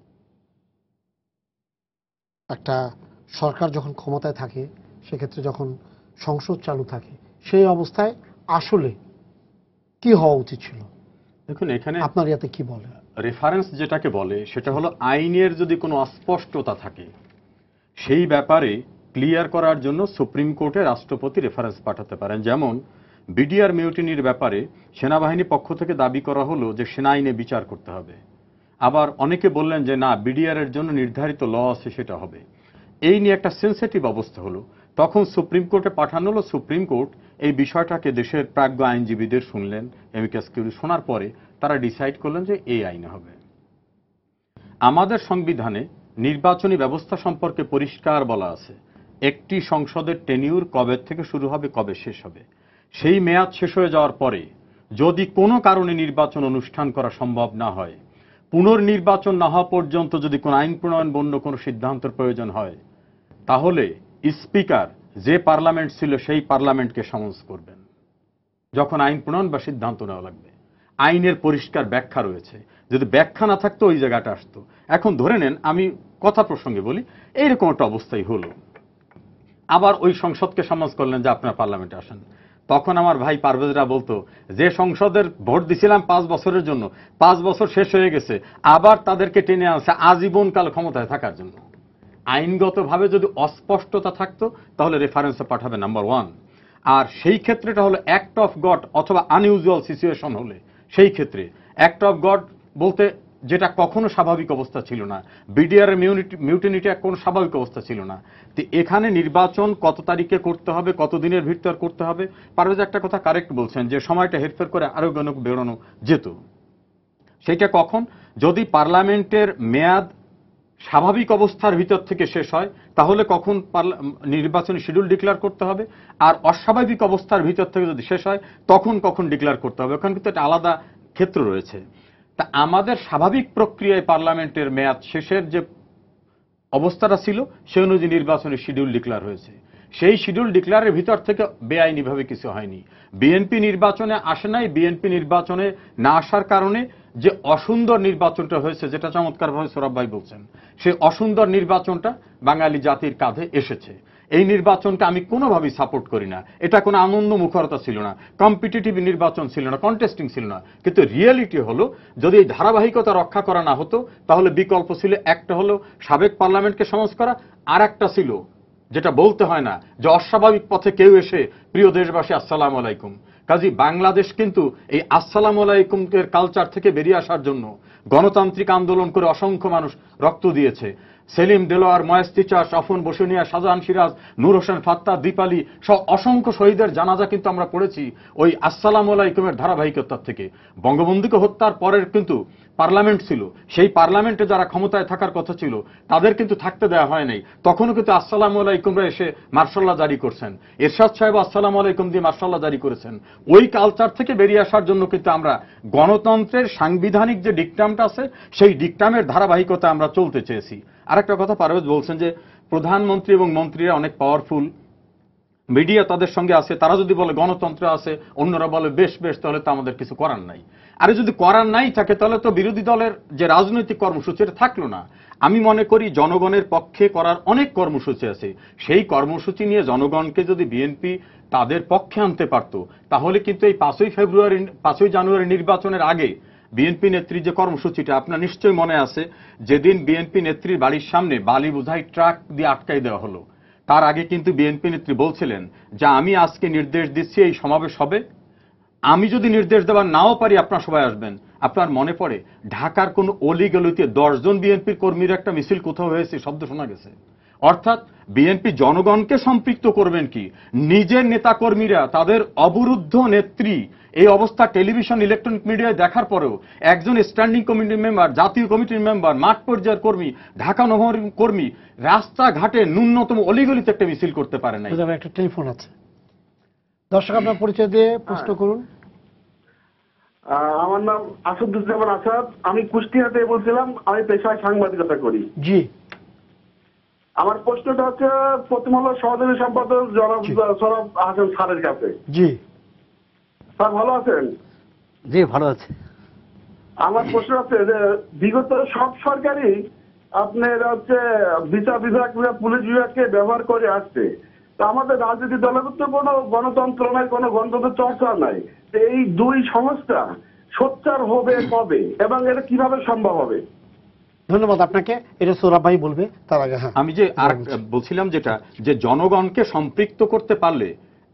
একটা সরকার যখন ক্ষমতায় থাকে সেক্ষেত্রে যখন সংসদ চালু থাকে সেই অবস্থায় আসলে কি হওয়া উচিত ছিল। দেখুন এখানে আপনার ইয়াতে কি বলে, রেফারেন্স যেটাকে বলে সেটা হলো আইনের যদি কোনো অস্পষ্টতা থাকে সেই ব্যাপারে ক্লিয়ার করার জন্য সুপ্রিম কোর্টে রাষ্ট্রপতি রেফারেন্স পাঠাতে পারেন। যেমন বিডিআর মিউটিনির ব্যাপারে সেনাবাহিনীর পক্ষ থেকে দাবি করা হলো যে সেনা আইনে বিচার করতে হবে, আবার অনেকে বললেন যে না বিডিআর এর জন্য নির্ধারিত ল আছে সেটা হবে। এই নিয়ে একটা সেন্সিটিভ অবস্থা হলো। তখন সুপ্রিম কোর্টে পাঠানো হলো। সুপ্রিম কোর্ট এই বিষয়টাকে দেশের প্রাজ্ঞ আইনজীবীদের শুনলেন, এমিকাস কিউরি শোনার পরে তারা ডিসাইড করলেন যে এই আইনে হবে। আমাদের সংবিধানে নির্বাচনী ব্যবস্থা সম্পর্কে পরিষ্কার বলা আছে, একটি সংসদের টেনিউর কবে থেকে শুরু হবে, কবে শেষ হবে। সেই মেয়াদ শেষ হয়ে যাওয়ার পরে যদি কোনো কারণে নির্বাচন অনুষ্ঠান করা সম্ভব না হয়, পুনর্নির্বাচন না হওয়া পর্যন্ত যদি কোনো আইন প্রণয়ন বন্য কোনো সিদ্ধান্তের প্রয়োজন হয়, তাহলে স্পিকার যে পার্লামেন্ট ছিল সেই পার্লামেন্টকে সমন্স করবেন যখন আইন প্রণয়ন বা সিদ্ধান্ত নেওয়া লাগবে। আইনের পরিষ্কার ব্যাখ্যা রয়েছে, যদি ব্যাখ্যা না থাকতো ওই জায়গাটা আসতো। এখন ধরে নেন, আমি কথা প্রসঙ্গে বলি, এইরকম একটা অবস্থাই হলো, আবার ওই সংসদকে সমন্স করলেন যে আপনারা পার্লামেন্টে আসেন। তখন আমার ভাই পারভেজরা বলতো যে সংসদের ভোট দিছিলাম পাঁচ বছরের জন্য, পাঁচ বছর শেষ হয়ে গেছে, আবার তাদেরকে টেনে আনছে আজীবনকাল ক্ষমতায় থাকার জন্য। আইনগতভাবে যদি অস্পষ্টতা থাকতো তাহলে রেফারেন্সে পাঠাবে নাম্বার ওয়ান। আর সেই ক্ষেত্রেটা হলো অ্যাক্ট অফ গড অথবা আনইউজুয়াল সিচুয়েশন হলে, সেই ক্ষেত্রে অ্যাক্ট অফ গড বলতে যেটা কখনো স্বাভাবিক অবস্থা ছিল না, বিডিআর মিউটিনিটি কোনো স্বাভাবিক অবস্থা ছিল না। তো এখানে নির্বাচন কত তারিখে করতে হবে, কত দিনের ভিতর করতে হবে, পারভেজ একটা কথা কারেক্ট বলছেন যে সময়টা হেরফের করে আরো গণ বেরোনো যেত। সেইটা কখন, যদি পার্লামেন্টের মেয়াদ স্বাভাবিক অবস্থার ভিতর থেকে শেষ হয় তাহলে কখন নির্বাচনী শিডিউল ডিক্লেয়ার করতে হবে, আর অস্বাভাবিক অবস্থার ভিতর থেকে যদি শেষ হয় তখন কখন ডিক্লেয়ার করতে হবে। ওখানে কিন্তু একটা আলাদা ক্ষেত্র রয়েছে। তা আমাদের স্বাভাবিক প্রক্রিয়ায় পার্লামেন্টের মেয়াদ শেষের যে অবস্থাটা ছিল সে অনুযায়ী নির্বাচনী শিডিউল ডিক্লেয়ার হয়েছে। সেই শিডিউল ডিক্লেয়ারের ভিতর থেকে বেআইনিভাবে কিছু হয়নি। বিএনপি নির্বাচনে আসে নাই, বিএনপি নির্বাচনে না আসার কারণে যে অসুন্দর নির্বাচনটা হয়েছে, যেটা চমৎকারভাবে সৌরভ ভাই বলছেন, সেই অসুন্দর নির্বাচনটা বাঙালি জাতির কাঁধে এসেছে। এই নির্বাচনকে আমি কোনোভাবেই সাপোর্ট করি না। এটা কোনো আনন্দ মুখরতা ছিল না, কম্পিটিটিভ নির্বাচন ছিল না, কন্টেস্টিং ছিল না। কিন্তু রিয়েলিটি হলো, যদি এই ধারাবাহিকতা রক্ষা করা না হতো তাহলে বিকল্প ছিল, একটা হলো সাবেক পার্লামেন্টকে সমন্স করা, আর একটা ছিল যেটা বলতে হয় না যে অস্বাভাবিক পথে কেউ এসে প্রিয় দেশবাসী আসসালামু আলাইকুম। কাজী বাংলাদেশ কিন্তু এই আসসালামু আলাইকুমের কালচার থেকে বেরিয়ে আসার জন্য গণতান্ত্রিক আন্দোলন করে অসংখ্য মানুষ রক্ত দিয়েছে। সেলিম দেলোয়ার, ময়েস্তিচা, স্বপন বসুনিয়া, শাহজাহান সিরাজ, নূর হোসেন ফাত্তা, দীপালি সহ অসংখ্য শহীদের জানাজা কিন্তু আমরা পড়েছি ওই আসসালামু আলাইকুমের ধারাবাহিকতার থেকে। বঙ্গবন্ধুকে হত্যার পরের কিন্তু পার্লামেন্ট ছিল, সেই পার্লামেন্টে যারা ক্ষমতায় থাকার কথা ছিল তাদের কিন্তু থাকতে দেওয়া হয় নাই। তখনও কিন্তু আসসালামু আলাইকুমরা এসে মার্শাল্লাহ জারি করছেন, এরশাদ সাহেব আসসালামু আলাইকুম দিয়ে মার্শাল্লাহ জারি করেছেন। ওই কালচার থেকে বেরিয়ে আসার জন্য কিন্তু আমরা গণতন্ত্রের সাংবিধানিক যে ডিকটামটা আছে সেই ডিকটামের ধারাবাহিকতা আমরা চলতে চেয়েছি। আরেকটা কথা পারভেজ বলছেন যে প্রধানমন্ত্রী এবং মন্ত্রীরা অনেক পাওয়ারফুল, মিডিয়া তাদের সঙ্গে আছে, তারা যদি বলে গণতন্ত্র আছে, অন্যরা বলে বেশ বেশ, তাহলে তো আমাদের কিছু করার নাই। আরে যদি করার নাই থাকে তাহলে তো বিরোধী দলের যে রাজনৈতিক কর্মসূচি এটা থাকলো না। আমি মনে করি জনগণের পক্ষে করার অনেক কর্মসূচি আছে, সেই কর্মসূচি নিয়ে জনগণকে যদি বিএনপি তাদের পক্ষে আনতে পারত তাহলে কিন্তু এই পাঁচই ফেব্রুয়ারি পাঁচই জানুয়ারি নির্বাচনের আগে বিএনপি নেত্রীর যে কর্মসূচিটা আপনার নিশ্চয়ই মনে আছে, যেদিন বিএনপি নেত্রীর বাড়ির সামনে বালি বোঝাই ট্রাক দিয়ে আটকাই দেওয়া হলো, তার আগে কিন্তু বিএনপি নেত্রী বলছিলেন যে আমি আজকে নির্দেশ দিচ্ছি এই সমাবেশ হবে, আমি যদি নির্দেশ দেওয়ার নাও পারি আপনার সবাই আসবেন। আপনার মনে পড়ে ঢাকার কোন অলিগলিতে দশজন বিএনপির কর্মীর একটা মিছিল কোথাও হয়েছে শব্দ শোনা গেছে। অর্থাৎ বিএনপি জনগণকে সম্পৃক্ত করবেন কি, নিজের নেতাকর্মীরা তাদের অবরুদ্ধ নেত্রী এই অবস্থা টেলিভিশন ইলেকট্রনিক মিডিয়ায় দেখার পরেও একজন স্ট্যান্ডিং কমিটির মেম্বার, জাতীয় কমিটির মেম্বার, মাঠ পর্যায়ের কর্মী, ঢাকা নগরের কর্মী রাস্তাঘাটে ন্যূনতম অলিগলিতে একটা মিছিল করতে পারে না। একটা টেলিফোন আছে, দর্শক আপনার পরিচয় দিয়ে প্রশ্ন করুন। আমার নাম আসাদুজ্জামান আসাদ, আমি কুষ্টিয়া থেকে বলছিলাম, আমি পেশায় সাংবাদিকতা করি। জি, আমার প্রশ্নটা হচ্ছে প্রথম হলো সহযোগী সম্পাদক জনাব সৌরভ হাসান স্যারের কাছে। জি স্যার ভালো আছেন? জি ভালো আছে। আমার প্রশ্ন হচ্ছে যে বিগত সব সরকারই আপনার হচ্ছে বিচার বিভাগ, পুলিশ বিভাগকে ব্যবহার করে আসছে, তো আমাদের রাজনৈতিক দলের তো কোনো গণতন্ত্র নাই, কোনো গণতন্ত্র চর্চা নাই। এই দুই সংস্থা সোচ্চার হবে কবে এবং এটা কিভাবে সম্ভব হবে? ধন্যবাদ আপনাকে। এটা সৌরভ ভাই বলবে, তার আগে হ্যাঁ আমি যে আর বলছিলাম যেটা, যে জনগণকে সম্পৃক্ত করতে পারলে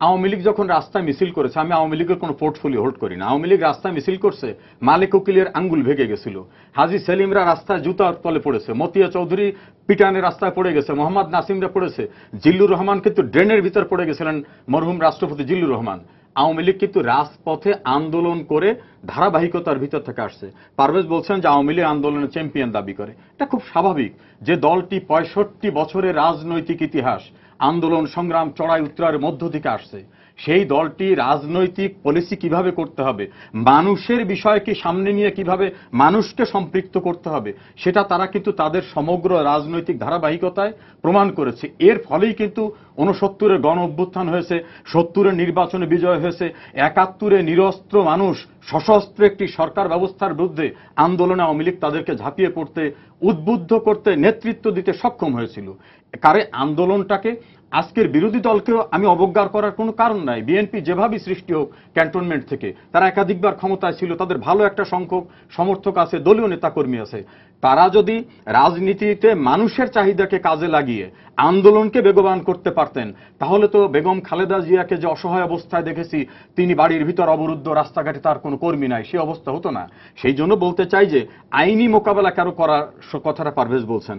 আওয়ামী লীগ যখন রাস্তায় মিছিল করেছে, আমি আওয়ামী লীগের কোনো পোর্টফোলিও হোল্ড করি না, আওয়ামী লীগ রাস্তায় মিছিল করছে, মালিক উকিলের আঙ্গুল ভেঙে গেছিল, হাজী সেলিমরা রাস্তায় জুতার তলে পড়েছে, মতিয়া চৌধুরী পিটানে রাস্তায় পড়ে গেছে, মোহাম্মদ নাসিমরা পড়েছে, জিল্লুর রহমান কিন্তু ড্রেনের ভিতর পড়ে গেছিলেন, মরহুম রাষ্ট্রপতি জিল্লুর রহমান। আওয়ামী লীগ কিন্তু রাজপথে আন্দোলন করে ধারাবাহিকতার ভিতর থেকে আসছে। পারভেজ বলছেন যে আওয়ামী লীগ আন্দোলনের চ্যাম্পিয়ন দাবি করে, এটা খুব স্বাভাবিক যে দলটি পঁয়ষট্টি বছরের রাজনৈতিক ইতিহাস, আন্দোলন সংগ্রাম চড়াই উত্তরার মধ্য থেকে আসছে, সেই দলটি রাজনৈতিক পলিসি কিভাবে করতে হবে, মানুষের বিষয়কে সামনে নিয়ে কিভাবে মানুষকে সম্পৃক্ত করতে হবে, সেটা তারা কিন্তু তাদের সমগ্র রাজনৈতিক ধারাবাহিকতায় প্রমাণ করেছে। এর ফলেই কিন্তু ঊনসত্তরের গণ অভ্যুত্থান হয়েছে, সত্তরের নির্বাচনে বিজয় হয়েছে, একাত্তরে নিরস্ত্র মানুষ সশস্ত্র একটি সরকার ব্যবস্থার বিরুদ্ধে আন্দোলনে আওয়ামী লীগ তাদেরকে ঝাঁপিয়ে পড়তে, উদ্বুদ্ধ করতে, নেতৃত্ব দিতে সক্ষম হয়েছিল। কারে আন্দোলনটাকে আজকের বিরোধী দলকেও আমি অবজ্ঞা করার কোনো কারণ নাই। বিএনপি যেভাবে সৃষ্টি হোক ক্যান্টনমেন্ট থেকে, তারা একাধিকবার ক্ষমতায় ছিল, তাদের ভালো একটা সংখ্যক সমর্থক আছে, দলীয় নেতাকর্মী আছে, তারা যদি রাজনীতিতে মানুষের চাহিদাকে কাজে লাগিয়ে আন্দোলনকে বেগবান করতে পারতেন, তাহলে তো বেগম খালেদা জিয়াকে যে অসহায় অবস্থায় দেখেছি, তিনি বাড়ির ভিতর অবরুদ্ধ, রাস্তাঘাটে তার কোনো কর্মী নাই, সে অবস্থা হতো না। সেই জন্য বলতে চাই যে আইনি মোকাবেলা কারো করার কথাটা পারভেজ বলছেন,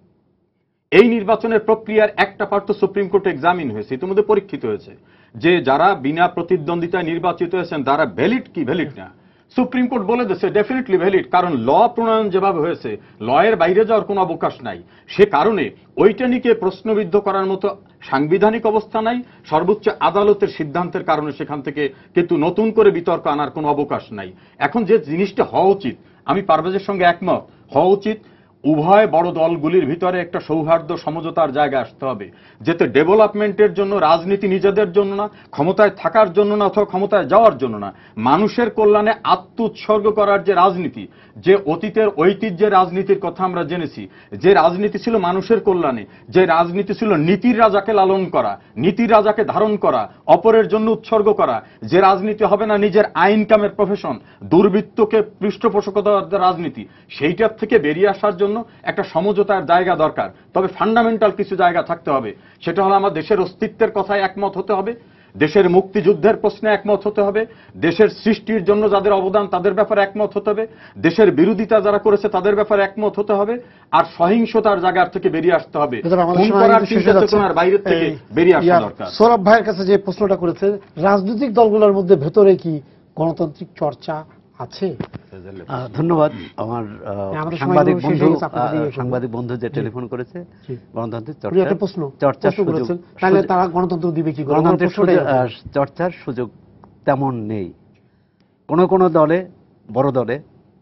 এই নির্বাচনের প্রক্রিয়ার একটা পার্ট তো সুপ্রিম কোর্টে এক্সামিন হয়েছে, ইতিমধ্যে পরীক্ষিত হয়েছে যে যারা বিনা প্রতিদ্বন্দ্বিতায় নির্বাচিত হয়েছেন তারা ভ্যালিড কি ভ্যালিড না। সুপ্রিম কোর্ট বলে দিয়েছে ডেফিনেটলি ভ্যালিড, কারণ ল প্রণয়ন যেভাবে হয়েছে, ল এর বাইরে যাওয়ার কোনো অবকাশ নাই। সে কারণে ওইটা নিয়ে প্রশ্নবিদ্ধ করার মতো সাংবিধানিক অবস্থা নাই, সর্বোচ্চ আদালতের সিদ্ধান্তের কারণে সেখান থেকে কিন্তু নতুন করে বিতর্ক আনার কোনো অবকাশ নাই। এখন যে জিনিসটা হওয়া উচিত, আমি পারভেজের সঙ্গে একমত, হওয়া উচিত উভয় বড় দলগুলির ভিতরে একটা সৌহার্দ্য সমঝোতার জায়গা আসতে হবে, যেতে ডেভেলপমেন্টের জন্য রাজনীতি নিজেদের জন্য না, ক্ষমতায় থাকার জন্য না, অথবা ক্ষমতায় যাওয়ার জন্য না, মানুষের কল্যাণে আত্ম উৎসর্গ করার যে রাজনীতি, যে অতীতের ঐতিহ্যের রাজনীতির কথা আমরা জেনেছি, যে রাজনীতি ছিল মানুষের কল্যাণে, যে রাজনীতি ছিল নীতির রাজাকে লালন করা, নীতির রাজাকে ধারণ করা, অপরের জন্য উৎসর্গ করা, যে রাজনীতি হবে না নিজের আইন কামের প্রফেশন, দুর্বৃত্তকে পৃষ্ঠপোষকতার রাজনীতি, সেইটার থেকে বেরিয়ে আসার জন্য একটা সমঝোতার জায়গা দরকার। তবে ফান্ডামেন্টাল কিছু জায়গা থাকতে হবে, সেটা হলো আমার দেশের অস্তিত্বের কথায় একমত হতে হবে, দেশের মুক্তিযুদ্ধের প্রশ্নে একমত হতে হবে, দেশের সৃষ্টির জন্য যাদের অবদান তাদের ব্যাপারে একমত হতে হবে, দেশের বিরোধিতা যারা করেছে তাদের ব্যাপারে একমত হতে হবে, আর সহিংসতার জায়গা থেকে বেরিয়ে আসতে হবে, খুন করার চিন্তা চেতনার বাইরে থেকে বেরিয়ে আসা দরকার। সৌরভ ভাইয়ের কাছে যে প্রশ্নটা করেছে, রাজনৈতিক দলগুলোর মধ্যে ভেতরে কি গণতান্ত্রিক চর্চা আছে? ধন্যবাদ। আমার সাংবাদিক বন্ধু সাংবাদিক বন্ধু যে টেলিফোন করেছে, গণতান্ত্রিক চর্চার সুযোগ, তাহলে তারা গণতন্ত্র দিবে কি? গণতান্ত্রিক চর্চার সুযোগ তেমন নেই। কোন কোন দলে, বড় দলে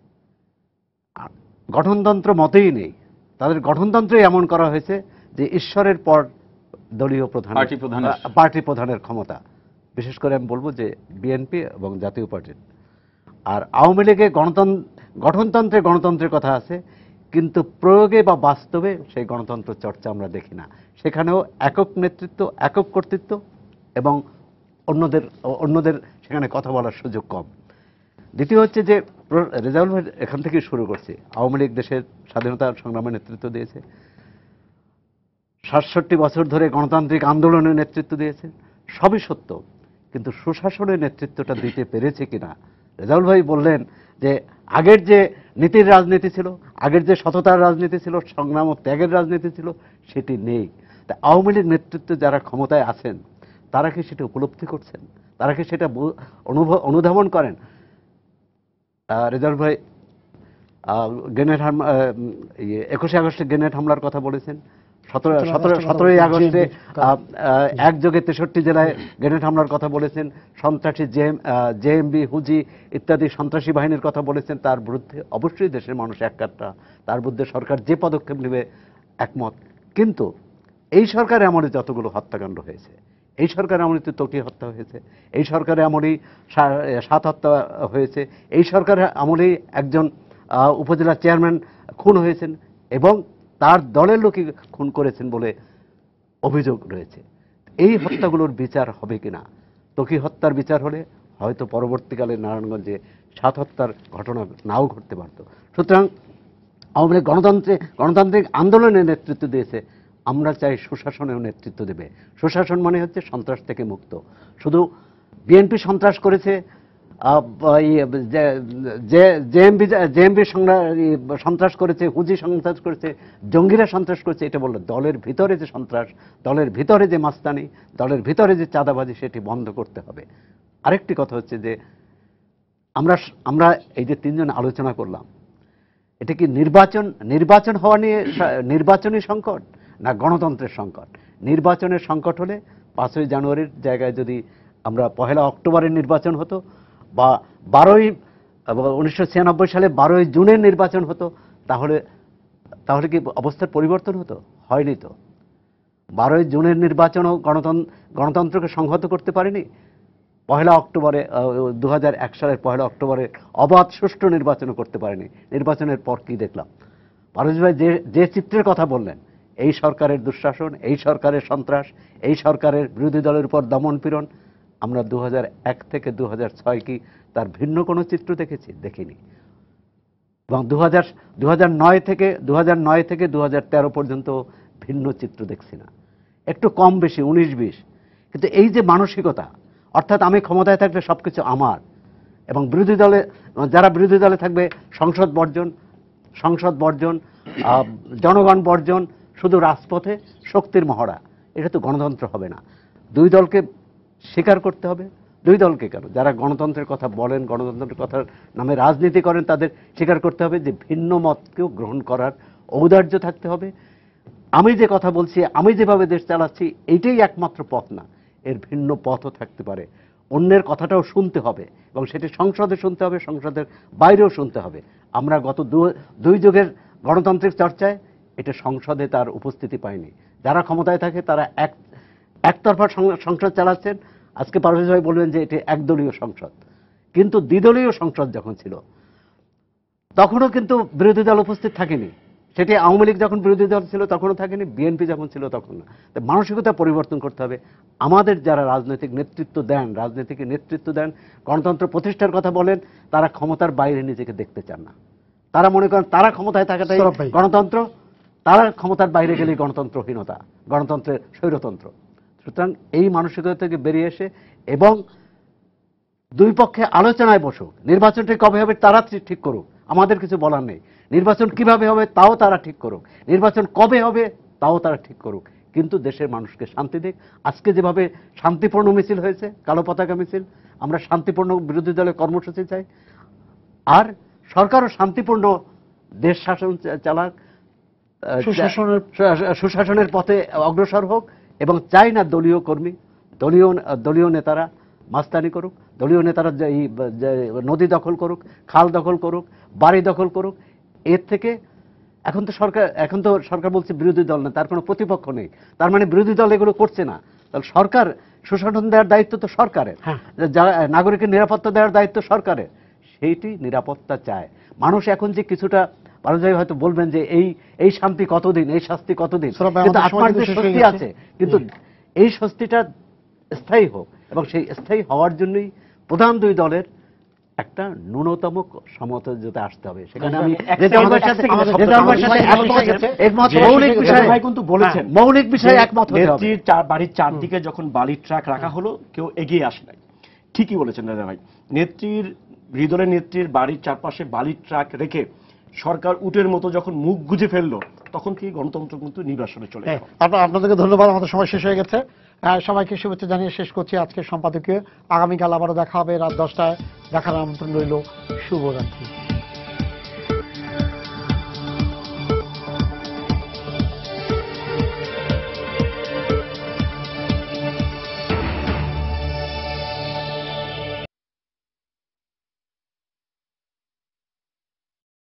গঠনতন্ত্র মতেই নেই। তাদের গঠনতন্ত্রে এমন করা হয়েছে যে ঈশ্বরের পর দলীয় প্রধান, পার্টি প্রধানের ক্ষমতা, বিশেষ করে আমি বলবো যে বিএনপি এবং জাতীয় পার্টির। আর আওয়ামী লীগে গণতন্ত্র, গঠনতন্ত্রে গণতন্ত্রের কথা আছে, কিন্তু প্রয়োগে বা বাস্তবে সেই গণতন্ত্র চর্চা আমরা দেখি না। সেখানেও একক নেতৃত্ব, একক কর্তৃত্ব এবং অন্যদের অন্যদের সেখানে কথা বলার সুযোগ কম। দ্বিতীয় হচ্ছে যে রেজাউল ভাই এখান থেকে শুরু করছে, আওয়ামী লীগ দেশের স্বাধীনতা সংগ্রামে নেতৃত্ব দিয়েছে, সাতষট্টি বছর ধরে গণতান্ত্রিক আন্দোলনের নেতৃত্ব দিয়েছে, সবই সত্য, কিন্তু সুশাসনের নেতৃত্বটা দিতে পেরেছে কিনা। রেজাউল ভাই বললেন যে আগের যে নীতির রাজনীতি ছিল, আগের যে সততার রাজনীতি ছিল, সংগ্রাম ও ত্যাগের রাজনীতি ছিল, সেটি নেই। তা আওয়ামী লীগ নেতৃত্বে যারা ক্ষমতায় আছেন তারা কি সেটা উপলব্ধি করছেন? তারা কি সেটা অনুভব অনুধাবন করেন? রেজাউল ভাই গ্রেনেড হামলা, একুশে আগস্টে গ্রেনেড হামলার কথা বলেছেন, সতেরো সতেরো সতেরোই আগস্টে একযোগে তেষট্টি জেলায় গ্রেনেড হামলার কথা বলেছেন, সন্ত্রাসী জেএমবি, হুজি ইত্যাদি সন্ত্রাসী বাহিনীর কথা বলেছেন। তার বিরুদ্ধে অবশ্যই দেশের মানুষ এককাট্টা, তার বিরুদ্ধে সরকার যে পদক্ষেপ নেবে একমত। কিন্তু এই সরকার আমলে যতগুলো হত্যাকাণ্ড হয়েছে, এই সরকার আমলে তো তকি হত্যা হয়েছে, এই সরকারের আমলেই সাত হত্যা হয়েছে, এই সরকারের আমলেই একজন উপজেলা চেয়ারম্যান খুন হয়েছেন এবং তার দলের লোকই খুন করেছেন বলে অভিযোগ রয়েছে। এই হত্যাগুলোর বিচার হবে কিনা? তকি হত্যার বিচার হলে হয়তো পরবর্তীকালে নারায়ণগঞ্জে সাত হত্যার ঘটনা নাও ঘটতে পারত। সুতরাং আওয়ামী লীগ গণতন্ত্রে গণতান্ত্রিক আন্দোলনের নেতৃত্ব দিয়েছে, আমরা চাই সুশাসনের নেতৃত্ব দেবে। সুশাসন মানে হচ্ছে সন্ত্রাস থেকে মুক্ত। শুধু বিএনপি সন্ত্রাস করেছে, জেএমবি জেএমবি সন্ত্রাস করেছে, হুজি সন্ত্রাস করেছে, জঙ্গিরা সন্ত্রাস করেছে, এটা বললো দলের ভিতরে যে সন্ত্রাস, দলের ভিতরে যে মাস্তানি, দলের ভিতরে যে চাঁদাবাজি, সেটি বন্ধ করতে হবে। আরেকটি কথা হচ্ছে যে আমরা আমরা এই যে তিনজন আলোচনা করলাম, এটা কি নির্বাচন নির্বাচন হওয়া নিয়ে নির্বাচনী সংকট না গণতন্ত্রের সংকট? নির্বাচনের সংকট হলে পাঁচই জানুয়ারির জায়গায় যদি আমরা পহেলা অক্টোবরের নির্বাচন হতো, বা বারোই উনিশশো ছিয়ানব্বই সালে বারোই জুনের নির্বাচন হতো, তাহলে তাহলে কি অবস্থার পরিবর্তন হতো? হয়নি তো। বারোই জুনের নির্বাচনও গণতন্ত্র গণতন্ত্রকে সংহত করতে পারেনি। পহেলা অক্টোবরে দু হাজার এক সালের পহেলা অক্টোবরে অবাধ সুষ্ঠু নির্বাচনও করতে পারেনি। নির্বাচনের পর কি দেখলাম? পারভেজ ভাই যে যে চিত্রের কথা বললেন, এই সরকারের দুঃশাসন, এই সরকারের সন্ত্রাস, এই সরকারের বিরোধী দলের উপর দমন পীড়ন, আমরা দু হাজার এক থেকে দু হাজার ছয় কি তার ভিন্ন কোনো চিত্র দেখেছি? দেখিনি। এবং দু হাজার দু হাজার নয় থেকে দু হাজার নয় থেকে দু হাজার তেরো পর্যন্ত ভিন্ন চিত্র দেখছি না। একটু কম বেশি উনিশ বিশ, কিন্তু এই যে মানসিকতা, অর্থাৎ আমি ক্ষমতায় থাকলে সবকিছু আমার, এবং বিরোধী দলে যারা বিরোধী দলে থাকবে সংসদ বর্জন, সংসদ বর্জন, জনগণ বর্জন, শুধু রাজপথে শক্তির মহড়া, এটা তো গণতন্ত্র হবে না। দুই দলকে স্বীকার করতে হবে। দুই দলকে কেন, যারা গণতন্ত্রের কথা বলেন, গণতন্ত্রের কথার নামে রাজনীতি করেন, তাদের স্বীকার করতে হবে যে ভিন্ন মতকেও গ্রহণ করার ঔদার্য থাকতে হবে। আমি যে কথা বলছি, আমি যেভাবে দেশ চালাচ্ছি, এইটাই একমাত্র পথ না, এর ভিন্ন পথও থাকতে পারে। অন্যের কথাটাও শুনতে হবে, এবং সেটি সংসদে শুনতে হবে, সংসদের বাইরেও শুনতে হবে। আমরা গত দুই যুগের গণতান্ত্রিক চর্চায় এটা সংসদে তার উপস্থিতি পায়নি। যারা ক্ষমতায় থাকে তারা এক একতরফা সংসদ চালাচ্ছেন। আজকে পারভেজ ভাই বলবেন যে এটি একদলীয় সংসদ, কিন্তু দ্বিদলীয় সংসদ যখন ছিল তখনও কিন্তু বিরোধী দল উপস্থিত থাকেনি। সেটি আওয়ামী লীগ যখন বিরোধী দল ছিল তখনও থাকেনি, বিএনপি যখন ছিল তখন না। মানসিকতা পরিবর্তন করতে হবে। আমাদের যারা রাজনৈতিক নেতৃত্ব দেন, রাজনীতিকে নেতৃত্ব দেন, গণতন্ত্র প্রতিষ্ঠার কথা বলেন, তারা ক্ষমতার বাইরে নিজেকে দেখতে চান না। তারা মনে করেন তারা ক্ষমতায় থাকাটাই গণতন্ত্র, তারা ক্ষমতার বাইরে গেলেই গণতন্ত্রহীনতা, গণতন্ত্রের স্বৈরতন্ত্র। সুতরাং এই মানসিকতা থেকে বেরিয়ে এসে এবং দুই পক্ষে আলোচনায় বসুক। নির্বাচনটি কবে হবে তারা ঠিক করুক, আমাদের কিছু বলার নেই। নির্বাচন কিভাবে হবে তাও তারা ঠিক করুক, নির্বাচন কবে হবে তাও তারা ঠিক করুক, কিন্তু দেশের মানুষকে শান্তি দিক। আজকে যেভাবে শান্তিপূর্ণ মিছিল হয়েছে, কালো পতাকা মিছিল, আমরা শান্তিপূর্ণ বিরোধী দলের কর্মসূচি চাই। আর সরকারও শান্তিপূর্ণ দেশ শাসন চালাক, সুশাসনের পথে অগ্রসর হোক, এবং চাই না দলীয় কর্মী, দলীয় দলীয় নেতারা মাস্তানি করুক, দলীয় নেতারা এই নদী দখল করুক, খাল দখল করুক, বাড়ি দখল করুক। এর থেকে এখন তো সরকার এখন তো সরকার বলছে বিরোধী দল না, তার কোনো প্রতিপক্ষ নেই, তার মানে বিরোধী দল এগুলো করছে না। তাহলে সরকার সুশাসন দেওয়ার দায়িত্ব তো সরকারের, নাগরিকের নিরাপত্তা দেওয়ার দায়িত্ব সরকারের, সেইটি নিরাপত্তা চায় মানুষ। এখন যে কিছুটা পারভেজ ভাই হয়তো বলবেন যে এই এই শান্তি কতদিন, এই শাস্তি কতদিন, কিন্তু আপনার যে স্বস্তি আছে, কিন্তু এই স্বস্তিটা স্থায়ী হোক, এবং সেই স্থায়ী হওয়ার জন্যই প্রধান দুই দলের একটা ন্যূনতম সমঝোতাতে আসতে হবে। সেখানে আমি মৌলিক বিষয় কিন্তু বলেছেন, মৌলিক বিষয়ে একমত হতে হবে। নেত্রীর বাড়ির চারদিকে যখন বালির ট্রাক রাখা হলো, কেউ এগিয়ে আসে নাই। ঠিকই বলেছেন দাদা ভাই, নেত্রীর হৃদয়ের নেত্রীর বাড়ির চারপাশে বালির ট্রাক রেখে সরকার উটের মতো যখন মুখ গুজে ফেললো, তখন কি গণতন্ত্র কিন্তু নির্বাসনে চলে গেল। আপনাদেরকে ধন্যবাদ, আমাদের সময় শেষ হয়ে গেছে। সবাইকে শুভেচ্ছা জানিয়ে শেষ করছি আজকের সম্পাদকীয়। আগামীকাল আবারও দেখা হবে রাত দশটায়, দেখার আমন্ত্রণ রইল। শুভরাত্রি।